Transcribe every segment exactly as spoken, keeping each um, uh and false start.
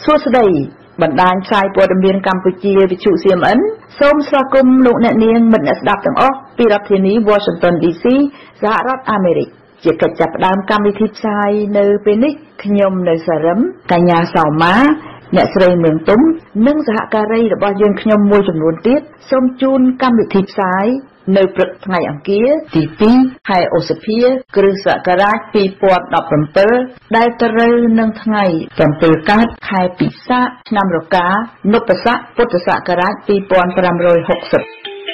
សួស្តីបណ្ដាញផ្សាយព័ត៌មានកម្ពុជាវិទ្យុ ซี เอ็ม เอ็น សូមស្វាគមន៍លោកអ្នកនាងមិត្តអ្នកស្ដាប់ទាំងអស់ពីរដ្ឋធានី Washington ឌី ซี សហរដ្ឋអាមេរិកជាកិច្ចចាប់ផ្ដើមកម្មវិធីផ្សាយនៅពេលនេះខ្ញុំនៅសារឹមកញ្ញាសោមាអ្នកស្រីមឿងទុំនិងសហការីរបស់យើងខ្ញុំមួយចំនួនទៀតសូមជូនកម្មវិធីផ្សាយនៅព្រឹកថ្ងៃអង្គារទីពីរខែឧសភា គ្រិស្តសករាជ ពីរពាន់ដប់ប្រាំbảy ដែលត្រូវនឹងថ្ងៃbảyកើតខែពិសាខឆ្នាំរកានពស័កពុទ្ធសករាជ ពីរពាន់ប្រាំរយហកសិប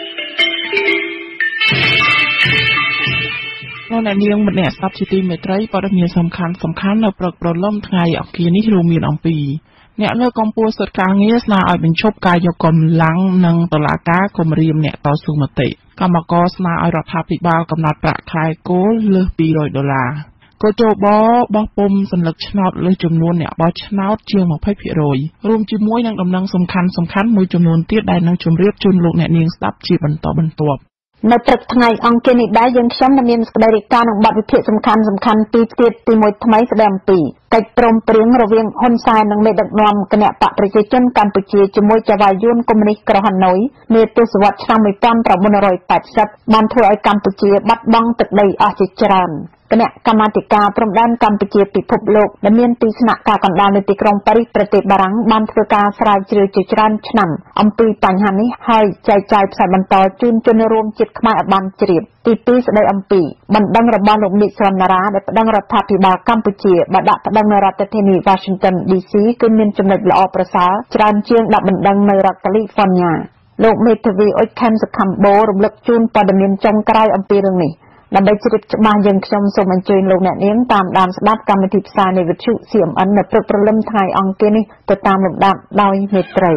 អ្នកនាងម្នាក់ស្ដាប់ជាទីមេត្រីព័ត៌មានសំខាន់សំខាន់នៅព្រឹកព្រលឹមថ្ងៃអង្គារនេះរួមមានអំពីអ្នកលើកកម្ពស់សិទ្ធិការងារស្នើឲ្យបញ្ឈប់ការយកកម្លាំងនិងតុលាការគំរាមអ្នកតស៊ូមតិកម្មករស្នើឲ្យរដ្ឋាភិបាលកំណត់ប្រាក់ខែគោលលើសពីររយដុល្លារកោជបបោះពុំសញ្ញាឆ្នោតលើចំនួនអ្នកបោះឆ្នោតជាងยี่สิบភាគរយ រួមជាមួយនឹងដំណឹងសំខាន់សំខាន់មួយចំនួនទៀតដែលនឹងជម្រាបជូនលោកអ្នកនាងស្ដាប់ជាបន្តបន្ទាប់នៅព្រឹកថ្ងៃអង្គារនេះដែរយើងខ្ញុំនឹងមានសេចក្តីរាយការណ៍នឹងបទវិភាគសំខាន់សំខាន់ពីរទៀតទីមួយថ្មីស្ដីអំពីកិច្ចព្រមព្រៀងរវាងហ៊ុនសែននិងមេដឹកនាំគណបកប្រជាជនកម្ពុជាជាមួយចៅហ្វាយួនកុម្មុយនីសក្រហណុយនាទសវត្សរ៍ឆ្នាំnineteen eightyបានធ្វើឲ្យកម្ពុជាបាត់បង់ទឹកដីអស់ជាច្រើនគណៈកម្មាធិការព្រំដែនកម្ពុជាពិភពលោកដែលមានទីស្នាក់ការកណ្ដាលនៅទីក្រុងប៉ារីសប្រទេសបារាំងបានធ្វើការស្រាវជ្រាវជាច្រើនឆ្នាំអំពីបញ្ហានេះហើយចែកចាយផ្សាយបន្តជូនជនរួមជាតិខ្មែរឲ្យបានជ្រាបទីពីរស្ដីអំពីបណ្ដឹងរបស់លោកនិកសុនណារ៉ាដែលប្តឹងរដ្ឋាភិបាលកម្ពុជាបើដាក់ប្តឹងនៅរដ្ឋធានី Washington ឌី ซี គឺមានចំណុចល្អប្រសើរច្រើនជាងដាក់បណ្ដឹងនៅរដ្ឋ California លោកមេធាវីអុចខេមសុខំបូរំលឹកជូនព័ត៌មានចុងក្រោយអំពីរឿងនេះដើម្បីជ្រាបច្បាស់យើងខ្ញុំសូមអញ្ជើញលោកអ្នកនាងតាមដានស្ដាប់កម្មវិធីផ្សាយនៃវិទ្យុ ซี เอ็ม เอ็น នៅព្រឹកព្រលឹមថ្ងៃអង្គារនេះទៅតាមលំដាប់ដោយមេត្រី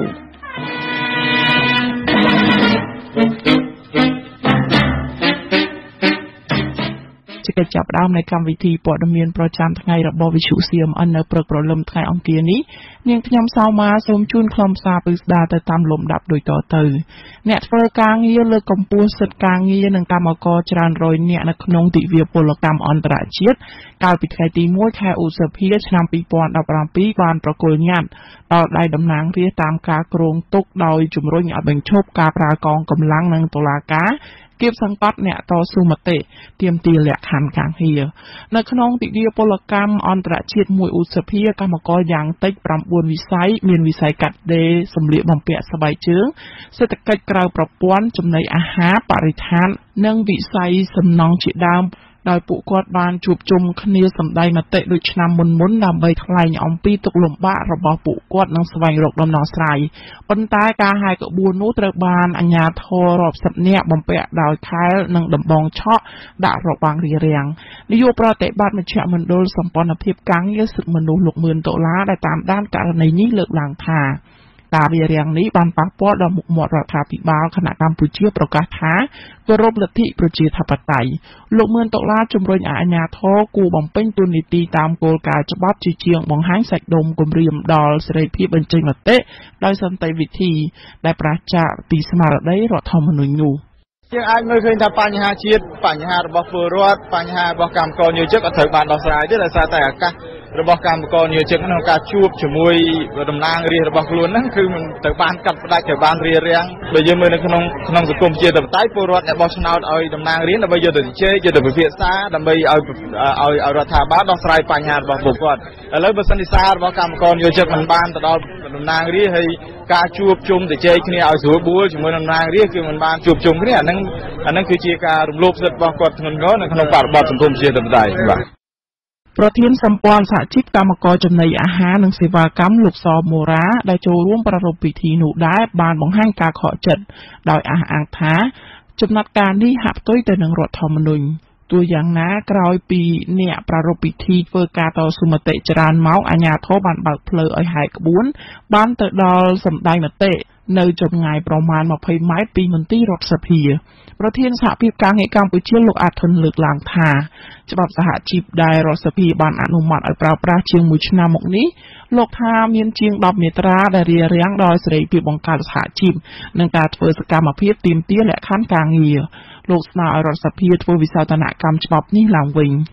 ជាកិច្ចចាប់ផ្ដើមនៃកម្មវិធីព័ត៌មានប្រចាំថ្ងៃរបស់វិទ្យុ ซี เอ็ม เอ็น នៅព្រឹកព្រលឹមថ្ងៃអង្គារនេះនាងខ្ញុំសោមាសូមជូនខ្លឹមសារពិស្ដារទៅតាមលំដាប់ដូចតទៅអ្នកធ្វើការងារលើកកម្ពស់សិទ្ធិការងារនិងកម្មករច្រើនរយនាក់នៅក្នុងទិវាពលកម្មអន្តរជាតិកាលពីថ្ងៃទីមួយខែឧសភាឆ្នាំពីរពាន់ដប់ប្រាំពីរបានប្រគល់ញត្តិដល់ដៃតំណាងរាស្ត្រតាមការគ្រោងទុកដោយជំរុញឲ្យបញ្ឈប់ការប្រើកងកម្លាំងនិងតុលាការគៀបសង្កត់អ្នកតស៊ូមតិទាមទារលក្ខខណ្ឌការងារនៅក្នុងទិវាពលកម្មអន្តរជាតិមួយឧសភាកម្មករយ៉ាងតិចប្រាំបួនវិស័យមានវិស័យកាត់ដេរសម្លៀកបំពាក់ស្បែកជើងសេដ្ឋកិច្ចក្រៅប្រព័ន្ធចំណីអាហារបរិស្ថាននិងវិស័យសំណង់ជាដើមដោយពួកគាត់បានជួបជុំគ្នាសម្ដែងមតិដូចឆ្នាំមុនមុនដើម្បីថ្លែងអំពីទុក្ខលំបាករបស់ពួកគាត់និងស្វែងរកដំណោះស្រាយប៉ុន្តែការហាយក្បួននោះត្រូវបានអាជ្ញាធររាប់សិបនាក់បំពាក់ដោយខែលនិងដំបងឆក់ដាក់របាំងរារាំងនាយកប្រតិបត្តិមជ្ឈមណ្ឌលសម្ព័ន្ធភាពការងារសិទ្ធិមនុស្សលោកមឿនដុល្លារដែលតាមដានករណីនេះលើកឡើងថាការរារាំងនេះបានប៉ះពាល់ដល់មុខមាត់រដ្ឋាភិបាលគណៈកម្ពុជាប្រកាសថាគោរពលទ្ធិប្រជាធិបតេយ្យលោកមឿនដុល្លារជំរុញឲ្យអាជ្ញាធរគូបំពេញតួនាទីតាមគោលការណ៍ច្បាប់ជាជាងបង្ហាញសាច់ដុំគម្រាមដល់សេរីភាពបញ្ចេញមតិដោយសន្តិវិធីដែលប្រាសចាកពីស្មារតីរដ្ឋធម្មនុញ្ញនោះយើងអាចមើលឃើញថាបញ្ហាជាតិបញ្ហារបស់ពលរដ្ឋបញ្ហារបស់កម្មករនិយោជិតក៏ត្រូវបានដោះស្រាយទេដោយសារតែឱកាសរបស់កម្មករនិយោជិតក្នុងការជួបជាមួយតំណាងរាស្ត្ររបស់ខ្លួនហ្នឹងគឺមិនទៅបានកាត់ផ្ដាច់ទៅបានរារាំងបើយើងមើលនៅក្នុងក្នុងសង្គមជាតិបតៃពលរដ្ឋអ្នកបោះឆ្នោតឲ្យតំណាងរាស្ត្រដើម្បីយកទៅជជែកយកទៅពិភាក្សាដើម្បីឲ្យឲ្យឲ្យរដ្ឋាភិបាលដោះស្រាយបញ្ហារបស់ពួកគាត់ឥឡូវបើសិនជាសាររបស់កម្មករនិយោជិតមិនបានទៅដល់តំណាងរាស្ត្រហើយការជួបជុំទៅជែកគ្នាឲ្យស្រួលបួលជាមួយនឹងតំណាងរាស្ត្រគឺមិនបានជួបជុំគ្នាអាហ្នឹងអាហ្នឹងគឺជាការរំលោភសិទ្ធិរបស់គាត់ធ្ងន់ធ្ងរនៅក្នុងបរិបទសង្គមជាតិបតៃបាទប្រធានសម្ព័ន្ធសហជីពកម្មករចំណីអាហារនិងសេវាកម្មលោកសមូរ៉ាដែលចូលរួមប្រារព្ធពិធីនោះដែរបានបង្ហាញការខកចិត្តដោយអះអាងថាចំណាត់ការនេះហាក់ផ្ទុយទៅនឹងរដ្ឋធម្មនុញ្ញទោះយ៉ាងណាក្រោយពីអ្នកប្រារព្ធពិធីធ្វើការតស៊ូមតិច្រើនមកអាជ្ញាធរបានបើកផ្លូវឲ្យហាយក្បួនបានទៅដល់សម្ដែងមតិនៅចម្ងាយប្រមាណยี่สิบម៉ែត្រពីមន្ទីររដ្ឋសភាប្រធានសហភាពការងារកម្ពុជាលោកអាធុនលើកឡើងថាច្បាប់សហជីពដែលរដ្ឋសភាបានអនុម័តឲ្យប្រើប្រាស់ជាងមួយឆ្នាំមកនេះលោកថាមានជាងដប់មាត្រាដែលរារាំងដល់សេរីភាពបង្កើតសហជីពនិងការធ្វើសកម្មភាពទាមទារលក្ខខណ្ឌការងារលោកស្នើឲ្យរដ្ឋសភាធ្វើវិសោធនកម្មច្បាប់នេះឡើងវិញ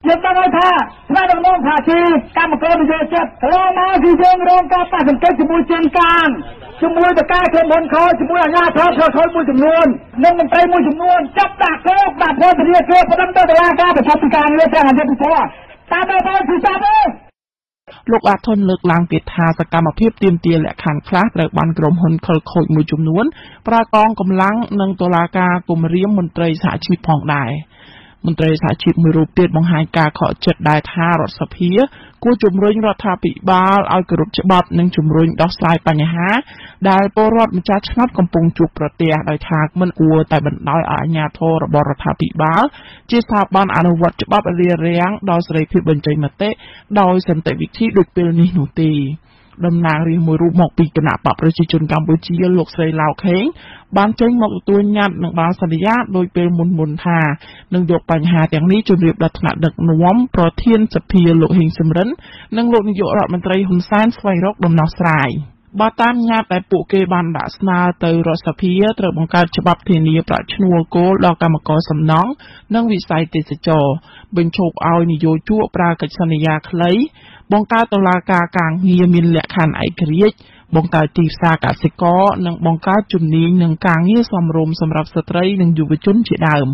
យើងដឹងហើយថាថ្នាក់ដឹកនាំថាជាកម្មករនយោជិតកន្លងមកគឺយើងរងការប៉ះទង្គិចជាមួយជាងការជាមួយតកែក្រុមហ៊ុនខជាមួយអាជ្ញាធរធ្វើខុសមួយចំនួននិងមន្ត្រីមួយចំនួនចាប់ដាក់គោកដាក់ពន្ធនាគារបណ្ដឹងទៅតុលាការប្រឆាំងពីការងារទាំងអន្តរជាតិតាមទៅទៅគឺចាប់ទេលោកអាធនលើកឡើងទៀតថាសកម្មភាពទាមទារលក្ខខណ្ឌខ្លះត្រូវបានក្រុមហ៊ុនខលខូចមួយចំនួនប្រើកងកម្លាំងនិងតុលាការគម្រាមមន្ត្រីសហជីពផងដែរមន្ត្រីសហជីពមួយរូបទៀតបង្ហាញការខកចិត្តដែរថារដ្ឋសភាគួរជំរុញរដ្ឋាភិបាលឲ្យគោរពច្បាប់និងជំរុញដោះស្រាយបញ្ហាដែលពលរដ្ឋម្ចាស់ឆ្នោតកំពុងជួបប្រទះដោយថាមិនគួរតែបណ្ដោយឲ្យអាជ្ញាធររបស់រដ្ឋាភិបាលជាស្ថាប័នអនុវត្តច្បាប់រារាំងដល់សេរីភាពបញ្ចេញមតិដោយសន្តិវិធីដូចពេលនេះនោះទេតំណាងរាស្ត្រមួយរូបមកពីគណៈបកប្រជាជនកម្ពុជាលោកស្រីឡៅខេងបានចេញមកទទួលញត្តិនិងបានសន្យាដោយពេលមុនមុនថានឹងយកបញ្ហាទាំងនេះជម្រាបដល់ថ្នាក់ដឹកនាំប្រធានសភាលោកហ៊ីងសំរិននិងលោកនាយករដ្ឋមន្ត្រីហ៊ុនសែនស្វែងរកដំណោះស្រាយបើតាមញត្តិដែលពួកគេបានដាក់ស្នើទៅរដ្ឋសភាត្រូវបង្កើតច្បាប់ធានាប្រាក់ឈ្នួលគោលដល់កម្មករសំណង់និងវិស័យទេសចរបញ្ឈប់ឲ្យនយោជកប្រើកិច្ចសន្យាខ្លីបង្កើតតុលាការការងារមានលក្ខខណ្ឌឯករាជ្យបង្កើតទីផ្សារកសិករនិងបង្កើតជំនាញនិងការងារសមរម្យសម្រាប់ស្ត្រីនិងយុវជនជាដើម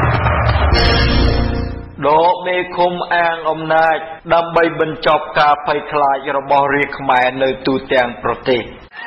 ដកមេឃុំអាងអំណាចដើម្បីបញ្ចប់ការភ័យខ្លាចរបស់រាជខ្មែរនៅទូទាំងប្រទេស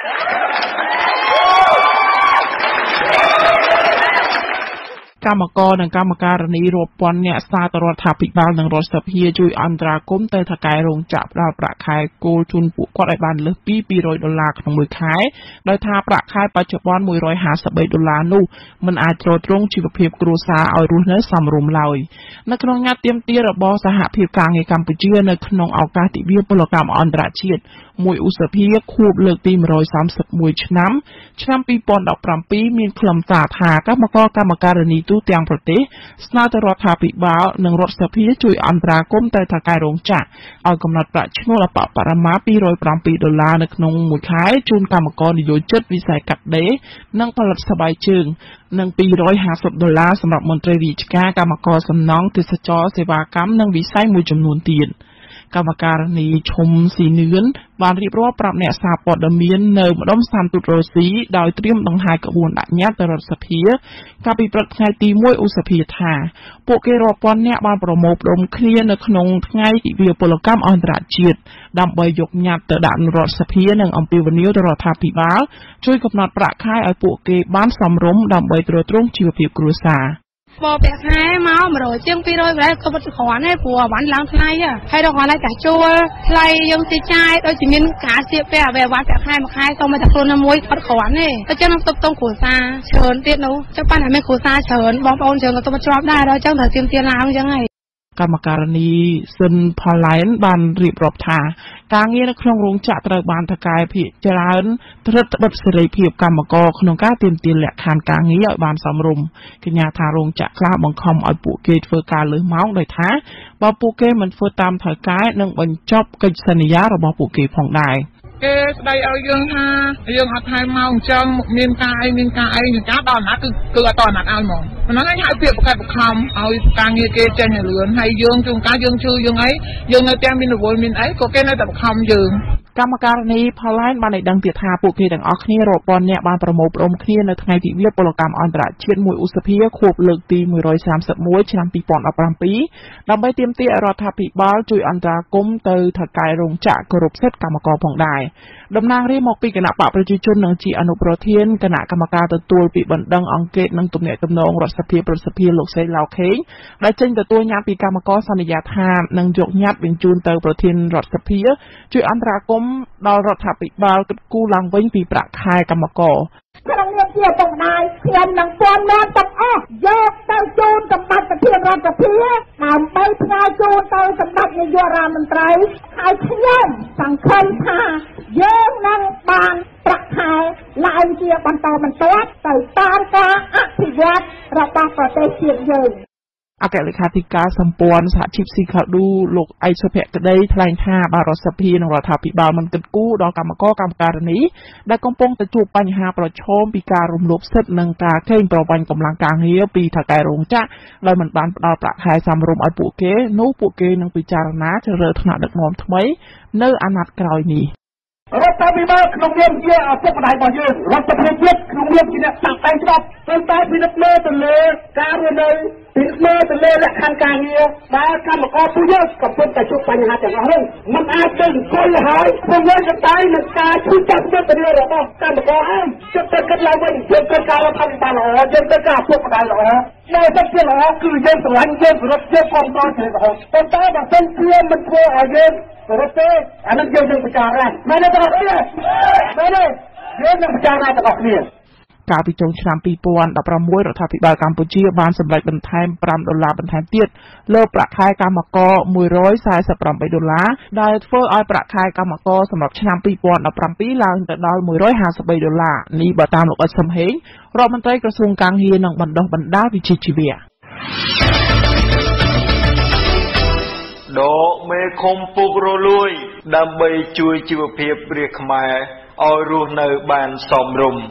កម្មករនិងកម្មការិនីរាប់ពាន់អ្នកស្នើទៅរដ្ឋាភិបាលនិងរដ្ឋសភាជួយអន្តរាគមន៍ទៅថៅកែរោងចក្រផ្ដល់ប្រាក់ខែគោលជូនពួកគាត់ឲ្យបានលើសពីពីររយដុល្លារក្នុងមួយខែដោយថាប្រាក់ខែបច្ចុប្បន្នមួយរយហាសិបបីដុល្លារនោះមិនអាចទ្រទ្រង់ជីវភាពគ្រួសារឲ្យរស់នៅសមរម្យឡើយនៅក្នុងញត្តិទាមទាររបស់សហភាពការងារកម្ពុជានៅក្នុងឱកាសទិវាពលកម្មអន្តរជាតិមួយឧសភាខួបលើកទីមួយរយសាមសិបមួយឆ្នាំឆ្នាំពីរពាន់ដប់ប្រាំពីរមានខ្លឹមសារថាកម្មករកម្មការិនីទូទាំងប្រទេសស្នើទៅរដ្ឋាភិបាលនិងរដ្ឋសភាជួយអន្តរាគមន៍ទៅថៅកែរោងចក្រឲ្យកំណត់ប្រាក់ឈ្នួលអបបរមាពីររយប្រាំពីរដុល្លារនៅក្នុងមួយខែជូនកម្មករនិយោជិតវិស័យកាត់ដេរនិងផលិតស្បែកជើងនិងពីររយហាសិបដុល្លារសម្រាប់មន្ត្រីរាជការកម្មករសំណង់ទេសចរសេវាកម្មនិងវិស័យមួយចំនួនទៀតកម្មការនីឈុំស៊ីនឿនបានរៀបរាប់ប្រាប់អ្នកសារព័ត៌មាននៅម្ដុំស្ថានទូតរុស្ស៊ីដោយត្រៀមដង្ហែក្បួនដាក់ញត្តិទៅរដ្ឋសភាកាលពីព្រឹកថ្ងៃទីមួយឧសភាថាពួកគេរាប់ពាន់អ្នកបានប្រមូលផ្ដុំគ្នានៅក្នុងថ្ងៃទិវាពលកម្មអន្តរជាតិដើម្បីយកញត្តិទៅដាក់រដ្ឋសភានិងអំពាវនាវទៅរដ្ឋាភិបាលជួយកំណត់ប្រាក់ខែឲ្យពួកគេបានសមរម្យដើម្បីទ្រទ្រង់ជីវភាពគ្រួសារបពាក់ខែមកមួយរយជាងពីររយក៏មិនគ្រាន់ទេព្រោះអាវ៉ាន់ឡើងថ្លៃហើយដល់គាត់តែជួលថ្លៃយើងទីចាយដូចជាមានការស្ទាបពាក់អាវ៉ាន់ពាក់ខែមួយខែសូមតែខ្លួនមួយអត់គ្រាន់ទេអញ្ចឹងនឹងទុកតុងគ្រួសារច្រើនទៀតនោះចុះប៉ាន់តែមានគ្រួសារច្រើនបងប្អូនច្រើនក៏ទុកជាប់ដែរដល់អញ្ចឹងត្រូវទៀមទាឡើងអញ្ចឹងហើយកម្មការនីស៊ិនផលឡែនបានរៀបរាប់ថាការងារនៅក្នុងរោងចក្រត្រូវបានថៅកែភាគច្រើនត្រិតបិទសេរីភាពកម្មករក្នុងការទាមទារលក្ខខណ្ឌការងារឲ្យបានសមរម្យកញ្ញាថារោងចក្រខ្លះបង្ខំឲ្យពួកគេធ្វើការលើសម៉ោងដោយថាបើពួកគេមិនធ្វើតាមថៅកែនឹងបញ្ចប់កិច្ចសន្យារបស់ពួកគេផងដែរគេស្ដីឲ្យយើងថាយើងអត់ថែមមកអញ្ចឹងមានការអីមានការអីនឹងការដល់ណាគឺគឺអត់ដល់ណាឲ្យហ្មងហ្នឹងហើយហៅពាក្យប្រកាសបង្ខំឲ្យការងារគេចេញឲ្យលឿនហើយយើងជួនកាលយើងជឿយើងអីយើងនៅત્યાંមានរវល់មានអីក៏គេនៅតែបង្ខំយើងកម្មការនីផលឡែនបានឲ្យដឹងទៀតថាពួកគេទាំងអស់គ្នារាប់ពាន់នាក់បានប្រមូលផ្ដុំគ្នានៅថ្ងៃទិវាពលកម្មអន្តរជាតិមួយឧសភាខួបលើកទីមួយរយសាមសិបមួយឆ្នាំពីរពាន់ដប់ប្រាំពីរដើម្បីទាមទារឲ្យរដ្ឋាភិបាលជួយអន្តរាគមន៍ទៅថៅកែរោងចក្រគោរពសិទ្ធិកម្មករផងដែរតំណាងរាស្ត្រមកពីគណៈបកប្រជាជននិងជាអនុប្រធានគណៈកម្មការទទួលពីបណ្ដឹងអង្កេតនិងទំនាក់ទំនងរដ្ឋសភាប្រសិទ្ធិលោកស្រីឡៅខេងដែលចេញទទួលញត្តិពីកម្មករសន្យាថានឹងយកញត្តិបញ្ជូនទៅប្រធានរដ្ឋសភាជួយអន្តរាគមន៍ដល់រដ្ឋាភិបាលគិតគូរឡើងវិញពីប្រាក់ខែកម្មករក្នុងនាមជាឪពុកម្ដាយខ្ញុំនឹងព័ន្ធមានទាំងអស់យកទៅជូនសម្ដេចប្រធានរដ្ឋសភាដើម្បីផ្ញើជូនទៅសម្ដេចនាយករដ្ឋមន្ត្រីហើយខ្ញុំសង្ឃឹមថាយើងនឹងបានប្រាក់ខែឡើងជាបន្តបន្ទាប់ទៅតាមការអភិវឌ្ឍរបស់ប្រទេសជាតិយើងអគ្គលេខាធិការសម្ព័ន្ធសហជីពស៊ីខាឌូលោកអៃសុភក្តីថ្លែងថាបារដ្ឋសភានិងរដ្ឋាភិបាលមិនគិតគូរដល់កម្មករកម្មការិនីដែលកំពុងតែជួបបញ្ហាប្រឈមពីការរំលោភសិទ្ធិនិងការកេងប្រវ័ញ្ចកម្លាំងការងារពីថៅកែរោងចក្រដោយមិនបានផ្ដល់ប្រាក់ខែសមរម្យឲ្យពួកគេនោះពួកគេនឹងពិចារណាជ្រើសរើសថ្នាក់ដឹកនាំថ្មីនៅអាណត្តិក្រោយនេះរដ្ឋាភិបាលក្នុងនាមជាឪពុកម្ដាយរបស់យើងរដ្ឋាភិបាលជាតិក្នុងនាមជាអ្នកតាក់តែងច្បាប់ប៉ុន្តែពិនិត្យមើលទៅលើការរស់នៅពិនិត្យមើលទៅលើលក្ខខណ្ឌការងារដែលកម្មករពួកយើងកំពុងតែជួបបញ្ហាទាំងអស់នោះมันអាចទៅអង្គុយហើយពួកយើងក៏តែនឹងការជួយចាត់ទុកទៅរបស់កម្មករហើយចិត្តទៅគិតឡើងវិញយើងត្រូវការរដ្ឋាភិបាលល្អយើងត្រូវការឪពុកម្ដាយល្អដែលទឹកជាល្អគឺយើងស្រឡាញ់យើងគោរពយើងគ្រប់គ្រងជារហូតប៉ុន្តែបើសិនជាមិនធ្វើឲ្យយើងរត់ទេអានឹងយើងនឹងពិចារណាមែនទេបងប្អូនមែនទេយើងនឹងពិចារណាទាំងអស់គ្នាកាលពីចុងឆ្នាំពីរពាន់ដប់ប្រាំមួយរដ្ឋាភិបាលកម្ពុជាបានសម្រេចបន្ថែមប្រាំដុល្លារបន្ថែមទៀតលើប្រាក់ខែកម្មករមួយរយសែសិបប្រាំបីដុល្លារដែលធ្វើឲ្យប្រាក់ខែកម្មករសម្រាប់ឆ្នាំពីរពាន់ដប់ប្រាំពីរឡើងទៅដល់មួយរយហាសិបបីដុល្លារនេះបើតាមលោកអ៊ិតសំហេងរដ្ឋមន្ត្រីក្រសួងកាងារនិងបណ្ដុះបណ្ដាលវិជ្ជាជីវៈដកមេឃុំពុករលួយដើម្បីជួយជីវភាពរាជខ្មែរឲ្យរស់នៅបានសមរម្យ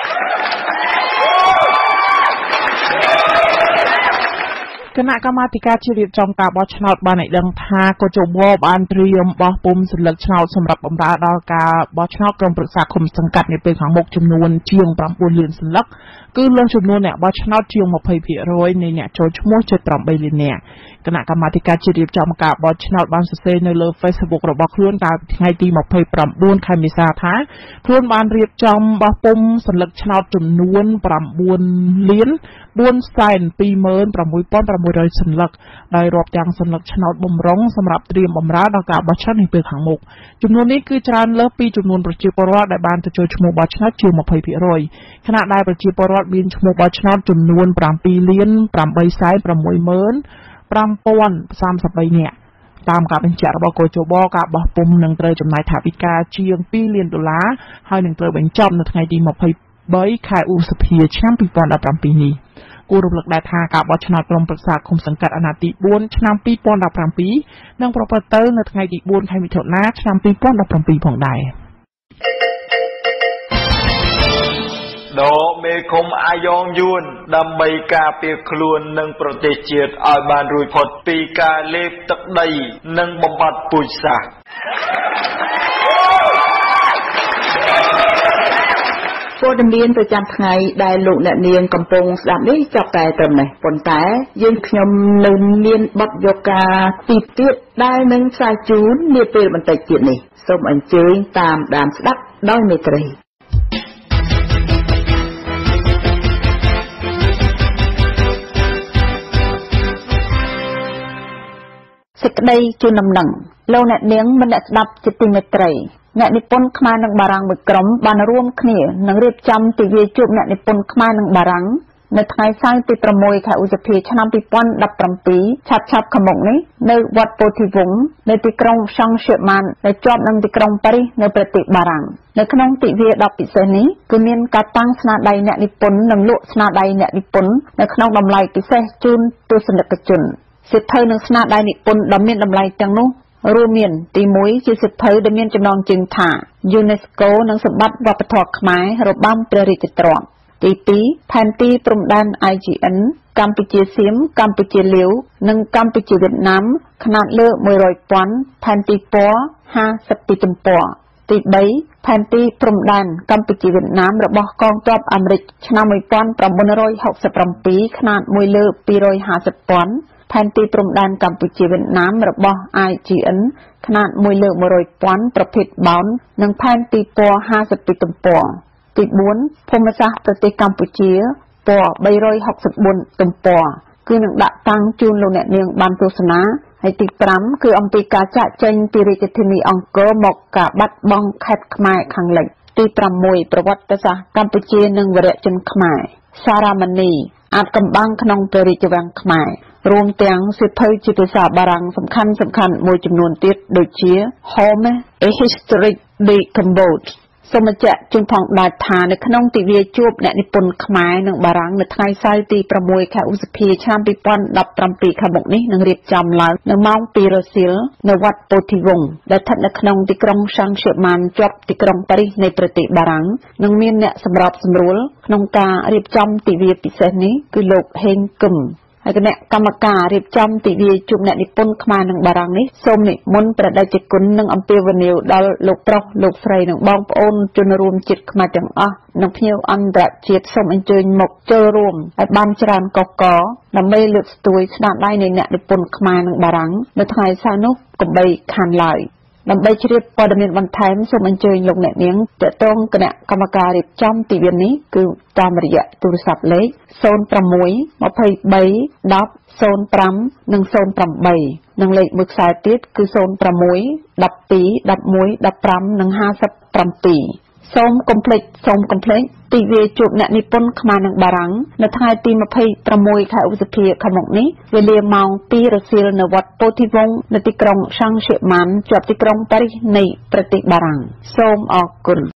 គណៈកម្មាធិការជ្រៀបចំការបោះឆ្នោតបានឲ្យដឹងថាកោជបបានត្រៀមបោះពុម្ពសន្លឹកឆ្នោតសម្រាប់បម្រើដល់ការបោះឆ្នោតក្រុមប្រឹក្សាឃុំសង្កាត់នាពេលខាងមុខចំនួនជាងប្រាំបួនលានសន្លឹកគឺលើសចំនួនអ្នកបោះឆ្នោតជាងยี่สิบភាគរយនៃអ្នកចូលឈ្មោះជិតប្រាំបីលាននាក់គណៈកម្មាធិការជ្រៀបចំការបោះឆ្នោតបានសរសេរនៅលើ Facebook របស់ខ្លួនកាលពីថ្ងៃទីยี่สิบเก้าខែមេសាថាខ្លួនបានរៀបចំបោះពុម្ពសន្លឹកឆ្នោតចំនួនប្រាំបួនលានបួនសែនពីរម៉ឺនប្រាំមួយពាន់ប្រាំមួយរយសន្លឹកដោយរាប់ទាំងសន្លឹកឆ្នោតបំរុងសម្រាប់ត្រៀមបម្រើដល់ការបោះឆ្នោតនាពេលខាងមុខចំនួននេះគឺច្រើនលើសពីចំនួនប្រជាពលរដ្ឋដែលបានទៅចូលឈ្មោះបោះឆ្នោតជាងยี่สิบភាគរយខណៈដែលប្រជាពលរដ្ឋមានឈ្មោះបោះឆ្នោតចំនួនប្រាំពីរលានប្រាំបីសែនប្រាំមួយម៉ឺនប្រាំពាន់សាមសិបបីនាក់តាមការបញ្ជាក់របស់កោជបការបោះពុម្ពនឹងត្រូវចំណាយថវិកាជាងពីរលានដុល្លារហើយនឹងត្រូវបញ្ចប់នៅថ្ងៃទីยี่สิบបីខែឧសភាឆ្នាំពីរពាន់ដប់ប្រាំពីរនេះគួររំលឹកដែរថាការបោះឆ្នោតក្រុមប្រឹក្សាឃុំសង្កាត់អាណត្តិទីបួនឆ្នាំពីរពាន់ដប់ប្រាំពីរនឹងប្រព្រឹត្តទៅនៅថ្ងៃទីបួនខែមិថុនាឆ្នាំពីរពាន់ដប់ប្រាំពីរផងដែរដកមេឃុំអាយ៉ងយួនដើម្បីការពារខ្លួននិងប្រទេសជាតិឲ្យបានរួចផុតពីការលេបទឹកដីនិងបំបត្តិពូជសាសន៍ព័ត៌មានប្រចាំថ្ងៃដែលលោកអ្នកនាងកំពុងស្ដាប់នេះចាប់តែត្រឹមនេះប៉ុន្តែយើងខ្ញុំនៅមានបទយកការទីទៀតដែលនឹងផ្សាយជូននាពេលបន្តិចទៀតនេះសូមអញ្ជើញតាមដានស្ដាប់ដោយមេត្រីសេចក្តីជូនដំណឹងលោកអ្នកនាងមិនអ្នកស្ដាប់ជាទីមេត្រីអ្នកនិពន្ធខ្មែរនិងបារាំងមួយក្រុមបានរួមគ្នានឹងរៀបចំទិវាជួបអ្នកនិពន្ធខ្មែរនិងបារាំងនៅថ្ងៃសៅរ៍ទីប្រាំមួយខែឧសភាឆ្នាំពីរពាន់ដប់ប្រាំពីរឆាប់ឆាប់ខាងមុខនេះនៅវត្តពោធិវង្សនៅទីក្រុងសង់ရှឺម៉ានដែលជាប់នឹងទីក្រុងប៉ារីសនៅប្រទេសបារាំងនៅក្នុងទិវាដ៏ពិសេសនេះគឺមានការតាំងស្នាដៃអ្នកនិពន្ធនិងលក់ស្នាដៃអ្នកនិពន្ធនៅក្នុងតម្លៃពិសេសជូនទស្សនិកជនសៀវភៅនិងស្នាដៃនិពន្ធដ៏មានតម្លៃទាំងនោះរួមមានទីមួយជាសៀវភៅដែលមានចំណងជើងថា UNESCO និងសម្បត្តិវប្បធម៌ខ្មែររបាំព្រះរាជទ្រព្យទីពីរផែនទីព្រំដែន ไอ ជី អិន កម្ពុជាសៀមកម្ពុជាលាវនិងកម្ពុជាវៀតណាមขนาดលើមួយរយពាន់ផែនទីពណ៌ห้าสิบពីរទំព័រទីបីផែនទីព្រំដែនកម្ពុជាវៀតណាមរបស់កងទ័ពអាមេរិកឆ្នាំmột nghìn chín trăm sáu mươi bảyขนาดមួយលើពីររយห้าสิบពាន់ផែនទីព្រំដែនកម្ពុជាវៀតណាមរបស់ ไอ ជី អិន ขนาดមួយលើមួយរយពាន់ប្រភេទបោននិងផែនទីពណ៌ห้าสิบពីរទំព័រទីបួនភូមិសាស្ត្រប្រទេសកម្ពុជាពណ៌បីរយหกสิบสี่ទំព័រគឺនឹងដាក់តាំងជូនលោកអ្នកនាងបានទស្សនាហើយទីប្រាំគឺអំពីការចាក់ចេញពីរាជធានីអង្គរមកការបាត់បង់ខេត្តខ្មែរខាងលិចទីប្រាំមួយប្រវត្តិសាស្ត្រកម្ពុជានិងវរៈជនខ្មែរសារមណីអាចកំបាំងក្នុងព្រះរាជវាំងខ្មែររួមទាំងសៀវភៅជាភាសាបារាំងសំខាន់សំខាន់មួយចំនួនទៀតដូចជា Home a Historic de Cambodia សសូមបញ្ជាក់ជូនផងដែរថានៅក្នុងទិវាជួបអ្នកនិពន្ធខ្មែរនិងបារាំងនៅថ្ងៃសៅរ៍ទី6ខែឧសភាឆ្នាំពីរពាន់ដប់ប្រាំពីរខាងមុខនេះនឹងរៀបចំឡើងនៅម៉ោងពីររសៀលនៅវត្តពោធិវង្សដែលស្ថិតនៅក្នុងទីក្រុងសាំងជាម៉ានជាប់ទីក្រុងប៉ារីសនៃប្រទេសបារាំងនិងមានអ្នកសម្របសម្រួលក្នុងការរៀបចំទិវាពិសេសនេះគឺលោកហេងគឹមហើយគណៈកម្មការរៀបចំទិវាជួបអ្នកនិពន្ធខ្មែរនិងបារាំងនេះសូមនិមន្តព្រះតេជគុណនិងអំពាវនាវដល់លោកប្រុសលោកស្រីនិងបងប្អូនជនរួមជាតិខ្មែរទាំងអស់និងភ្ញៀវអន្តរជាតិសូមអញ្ជើញមកចូលរួមឲ្យបានច្រើនកកកដើម្បីលើកស្ទួយស្នាដៃនៃអ្នកនិពន្ធខ្មែរនិងបារាំងនៅថ្ងៃសៅរ៍នោះកុំបីខានឡើយដើម្បីជ្រាបព័ត៌មានបន្ថែមសូមអញ្ជើញលោកអ្នកនាងទាក់ទងគណៈកម្មការរៀបចំទិវានេះគឺតាមរយៈទូរស័ព្ទលេខศูนย์ หก ยี่สิบ สิบ ศูนย์ ศูนย์ ห้า និង ศูนย์ แปด និងលេខមួយខ្សែទៀតគឺ ศูนย์ หก สิบ สอง สิบ เอ็ด สิบ ห้า និង ห้าสิบ เจ็ดសូមកុំភ្លេចសូមកុំភ្លេចទិវាជួបអ្នកនិពន្ធខ្មែរនិងបារាំងនៅថ្ងៃទីยี่สิบหกខែឧសភាខាងមុខនេះវេលាម៉ោងពីររសៀលនៅវត្តពោធិវង្សនៅទីក្រុងសាំងជាម៉ានជាប់ទីក្រុងប៉ារីសនៃប្រទេសបារាំងសូមអរគុណ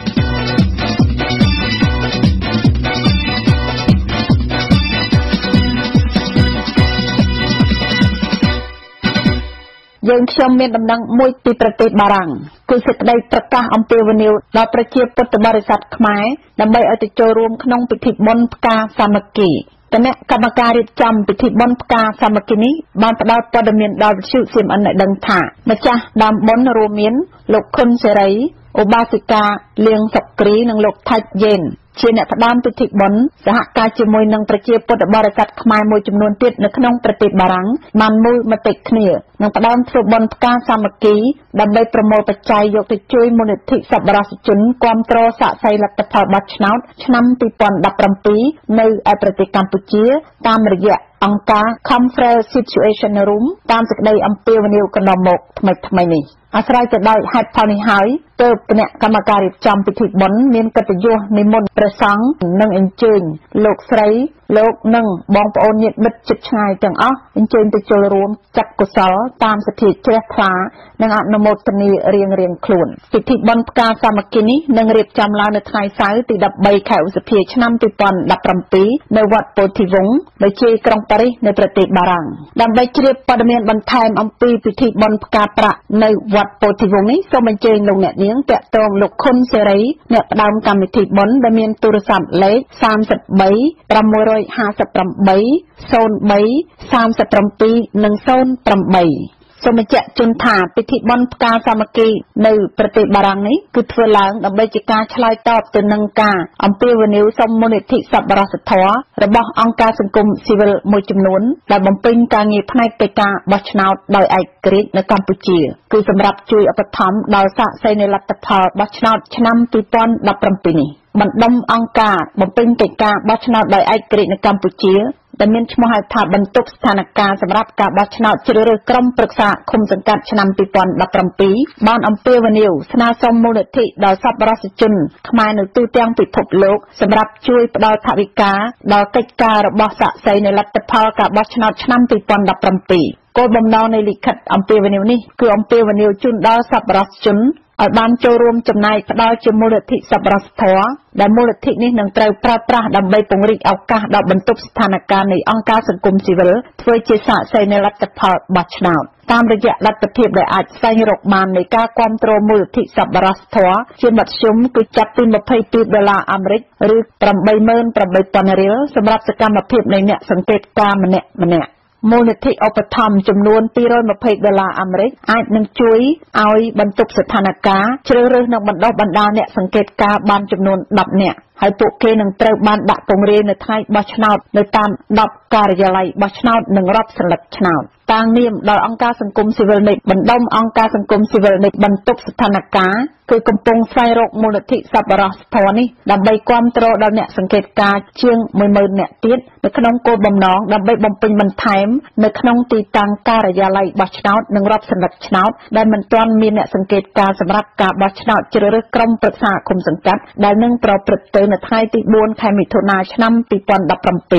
យើងខ្ញុំមានដំណឹងមួយពីប្រទេសបារាំងគឺសេចក្តីប្រកាសអំពាវនាវដល់ប្រជាពុទ្ធបរិស័ទខ្មែរដើម្បីឲ្យទៅចូលរួមក្នុងពិធីបុណ្យផ្កាសាមគ្គីគណៈកម្មការរៀបចំពិធីបុណ្យផ្កាសាមគ្គីនេះបានផ្ដល់ព័ត៌មានដល់វិទ្យុសៀមអិនឲ្យដឹងថាម្ចាស់ដើមបុណ្យរួមមានលោកខុនសេរីឧបាសិកាលៀងសុគ្រីនិងលោកថាច់យេនជាអ្នកផ្ដើមពិធីបុណ្យសហការជាមួយនឹងប្រជាពុទ្ធបរិស័ទខ្មែរមួយចំនួនទៀតនៅក្នុងប្រទេសបារាំងបានមូលមតិគ្នានឹងផ្ដើមធ្វើបុណ្យផ្កាសាមគ្គីដើម្បីប្រមូលបច្ច័យយកទៅជួយមូលនិធិសប្បុរសជនគាំទ្រសាកសីលទ្ធផលបោះឆ្នោតឆ្នាំពីរពាន់ដប់ប្រាំពីរនៅឯប្រទេសកម្ពុជាតាមរយៈអង្គការ Conference Situation Room តាមសេចក្តីអំពាវនាវកន្លងមកថ្មីថ្មីនេះអាស្រ័យទៅដោយហេតុផលនេះហើយទើបគណៈកម្មការរៀបចំពិធីបុណ្យមានកិត្តិយសនិមន្តព្រះសង្ឃនិងអញ្ជើញលោកស្រីលោកនិងបងប្អូនញាតិមិត្តជិតឆ្ងាយទាំងអស់អញ្ជើញទៅចូលរួមចាត់កុសលតាមសទ្ធាជ្រះថ្លានិងអនុមោទនារៀងរៀងខ្លួនពិធីបុណ្យផ្កាសាមគ្គីនេះនឹងរៀបចំឡើងនៅថ្ងៃសៅរ៍ទី13ខែឧសភាឆ្នាំពីរពាន់ដប់ប្រាំពីរនៅវត្តពោធិវង្សនៅជាយក្រុងប៉ារីសនៃប្រទេសបារាំងដើម្បីជ្រាបព័ត៌មានបន្ថែមអំពីពិធីបុណ្យផ្កាប្រាក់នៅវត្តពោធិវង្សនេះសូមអញ្ជើញលោកអ្នកនាងតាក់ទងលោកខុនសេរីអ្នកផ្ដើមកម្មវិធីបុណ្យដែលមានទូរស័ព្ទលេខសាមសិបបី ប្រាំមួយห้าสิบแปด ศูนย์ បី สามสิบเจ็ดនិង ศูนย์ แปดសូមបញ្ជាក់ជូនថាពិធីបុណ្យផ្កាសាមគ្គីនៅប្រទេសបារាំងនេះគឺធ្វើឡើងដើម្បីជាការឆ្លើយតបទៅនឹងការអំពាវនាវសុំមូលនិធិសប្បុរសធម៌របស់អង្គការសង្គមស៊ីវិលមួយចំនួនដែលបំពេញការងារផ្នែកកិច្ចការបោះឆ្នោតដោយឯករាជ្យនៅកម្ពុជាគឺសម្រាប់ជួយឧបត្ថម្ភដល់សាកសីនៃលទ្ធផលបោះឆ្នោតឆ្នាំពីរពាន់ដប់ប្រាំពីរនេះបណ្ដុំអង្គការបំពេញកិច្ចការបោះឆ្នោតដោយឯករាជ្យនៅកម្ពុជាដែលមានឈ្មោះហៅថាបន្ទប់ស្ថានភាពសម្រាប់ការបោះឆ្នោតជ្រើសរើសក្រុមប្រឹក្សាឃុំសង្កាត់ឆ្នាំពីរពាន់ដប់ប្រាំពីរបានអំពាវនាវស្នើសុំមូលនិធិដល់សប្បុរសជនខ្មែរនៅទូទាំងពិភពលោកសម្រាប់ជួយផ្ដល់ថវិកាដល់កិច្ចការរបស់សាកសីនៃលទ្ធផលការបោះឆ្នោតឆ្នាំពីរពាន់ដប់ប្រាំពីរគោលបំណងនៃលិខិតអំពាវនាវនេះគឺអំពាវនាវជូនដល់សប្បុរសជនឲ្យបានចូលរួមចំណែកផ្ដល់ជាមូលនិធិសប្បុរសធម៌ដែលមូលនិធិនេះនឹងត្រូវប្រើប្រាស់ដើម្បីពង្រីកឱកាសដល់បន្ទប់ស្ថានភាពនៃអង្គការសង្គមស៊ីវិលធ្វើជាសាកសីនៃលទ្ធផលបោះឆ្នោតតាមរយៈលទ្ធភាពដែលអាចស្វែងរកបាននៃការគាំទ្រមូលនិធិសប្បុរសធម៌ជាមធ្យមគឺចាប់ពីยี่สิบสองដុល្លារអាមេរិកឬแปดหมื่นแปดพัน រៀលសម្រាប់សកម្មភាពនៃអ្នកសង្កេតការម្នាក់ម្នាក់មូលនិធិឧបត្ថម្ភចំនួនពីររយยี่สิบដុល្លារអាមេរិកអាចនឹងជួយឲ្យបន្ទប់ស្ថានភាពជ្រើសរើសនិងបណ្ដុះបណ្ដាលអ្នកសង្កេតការបានចំនួនដប់នាក់ហើយពួកគេនឹងត្រូវបានដាក់ពង្រាយនៅថ្ងៃបោះឆ្នោតនៅតាមដប់ការិយាល័យបោះឆ្នោតនិងរាប់សន្លឹកឆ្នោតតាំងនាមដល់អង្គការសង្គមស៊ីវិលនៃបណ្ដុំអង្គការសង្គមស៊ីវិលនៃបន្ទប់ស្ថានភាពគឺកំពុងស្វែងរកមូលនិធិសប្បុរសធម៌នេះដើម្បីគាំទ្រដល់អ្នកសង្កេតការជាងមួយម៉ឺននាក់ទៀតនៅក្នុងគោលបំណងដើម្បីបំពេញបន្ថែមនៅក្នុងទីតាំងការិយាល័យបោះឆ្នោតនិងរាប់សន្លឹកឆ្នោតដែលមិនទាន់មានអ្នកសង្កេតការសម្រាប់ការបោះឆ្នោតជ្រើសរើសក្រុមប្រឹក្សាឃុំសង្កាត់ដែលនឹងប្រព្រឹត្តទៅនៅថ្ងៃទីបួនខែមិថុនាឆ្នាំពីរពាន់ដប់ប្រាំពីរ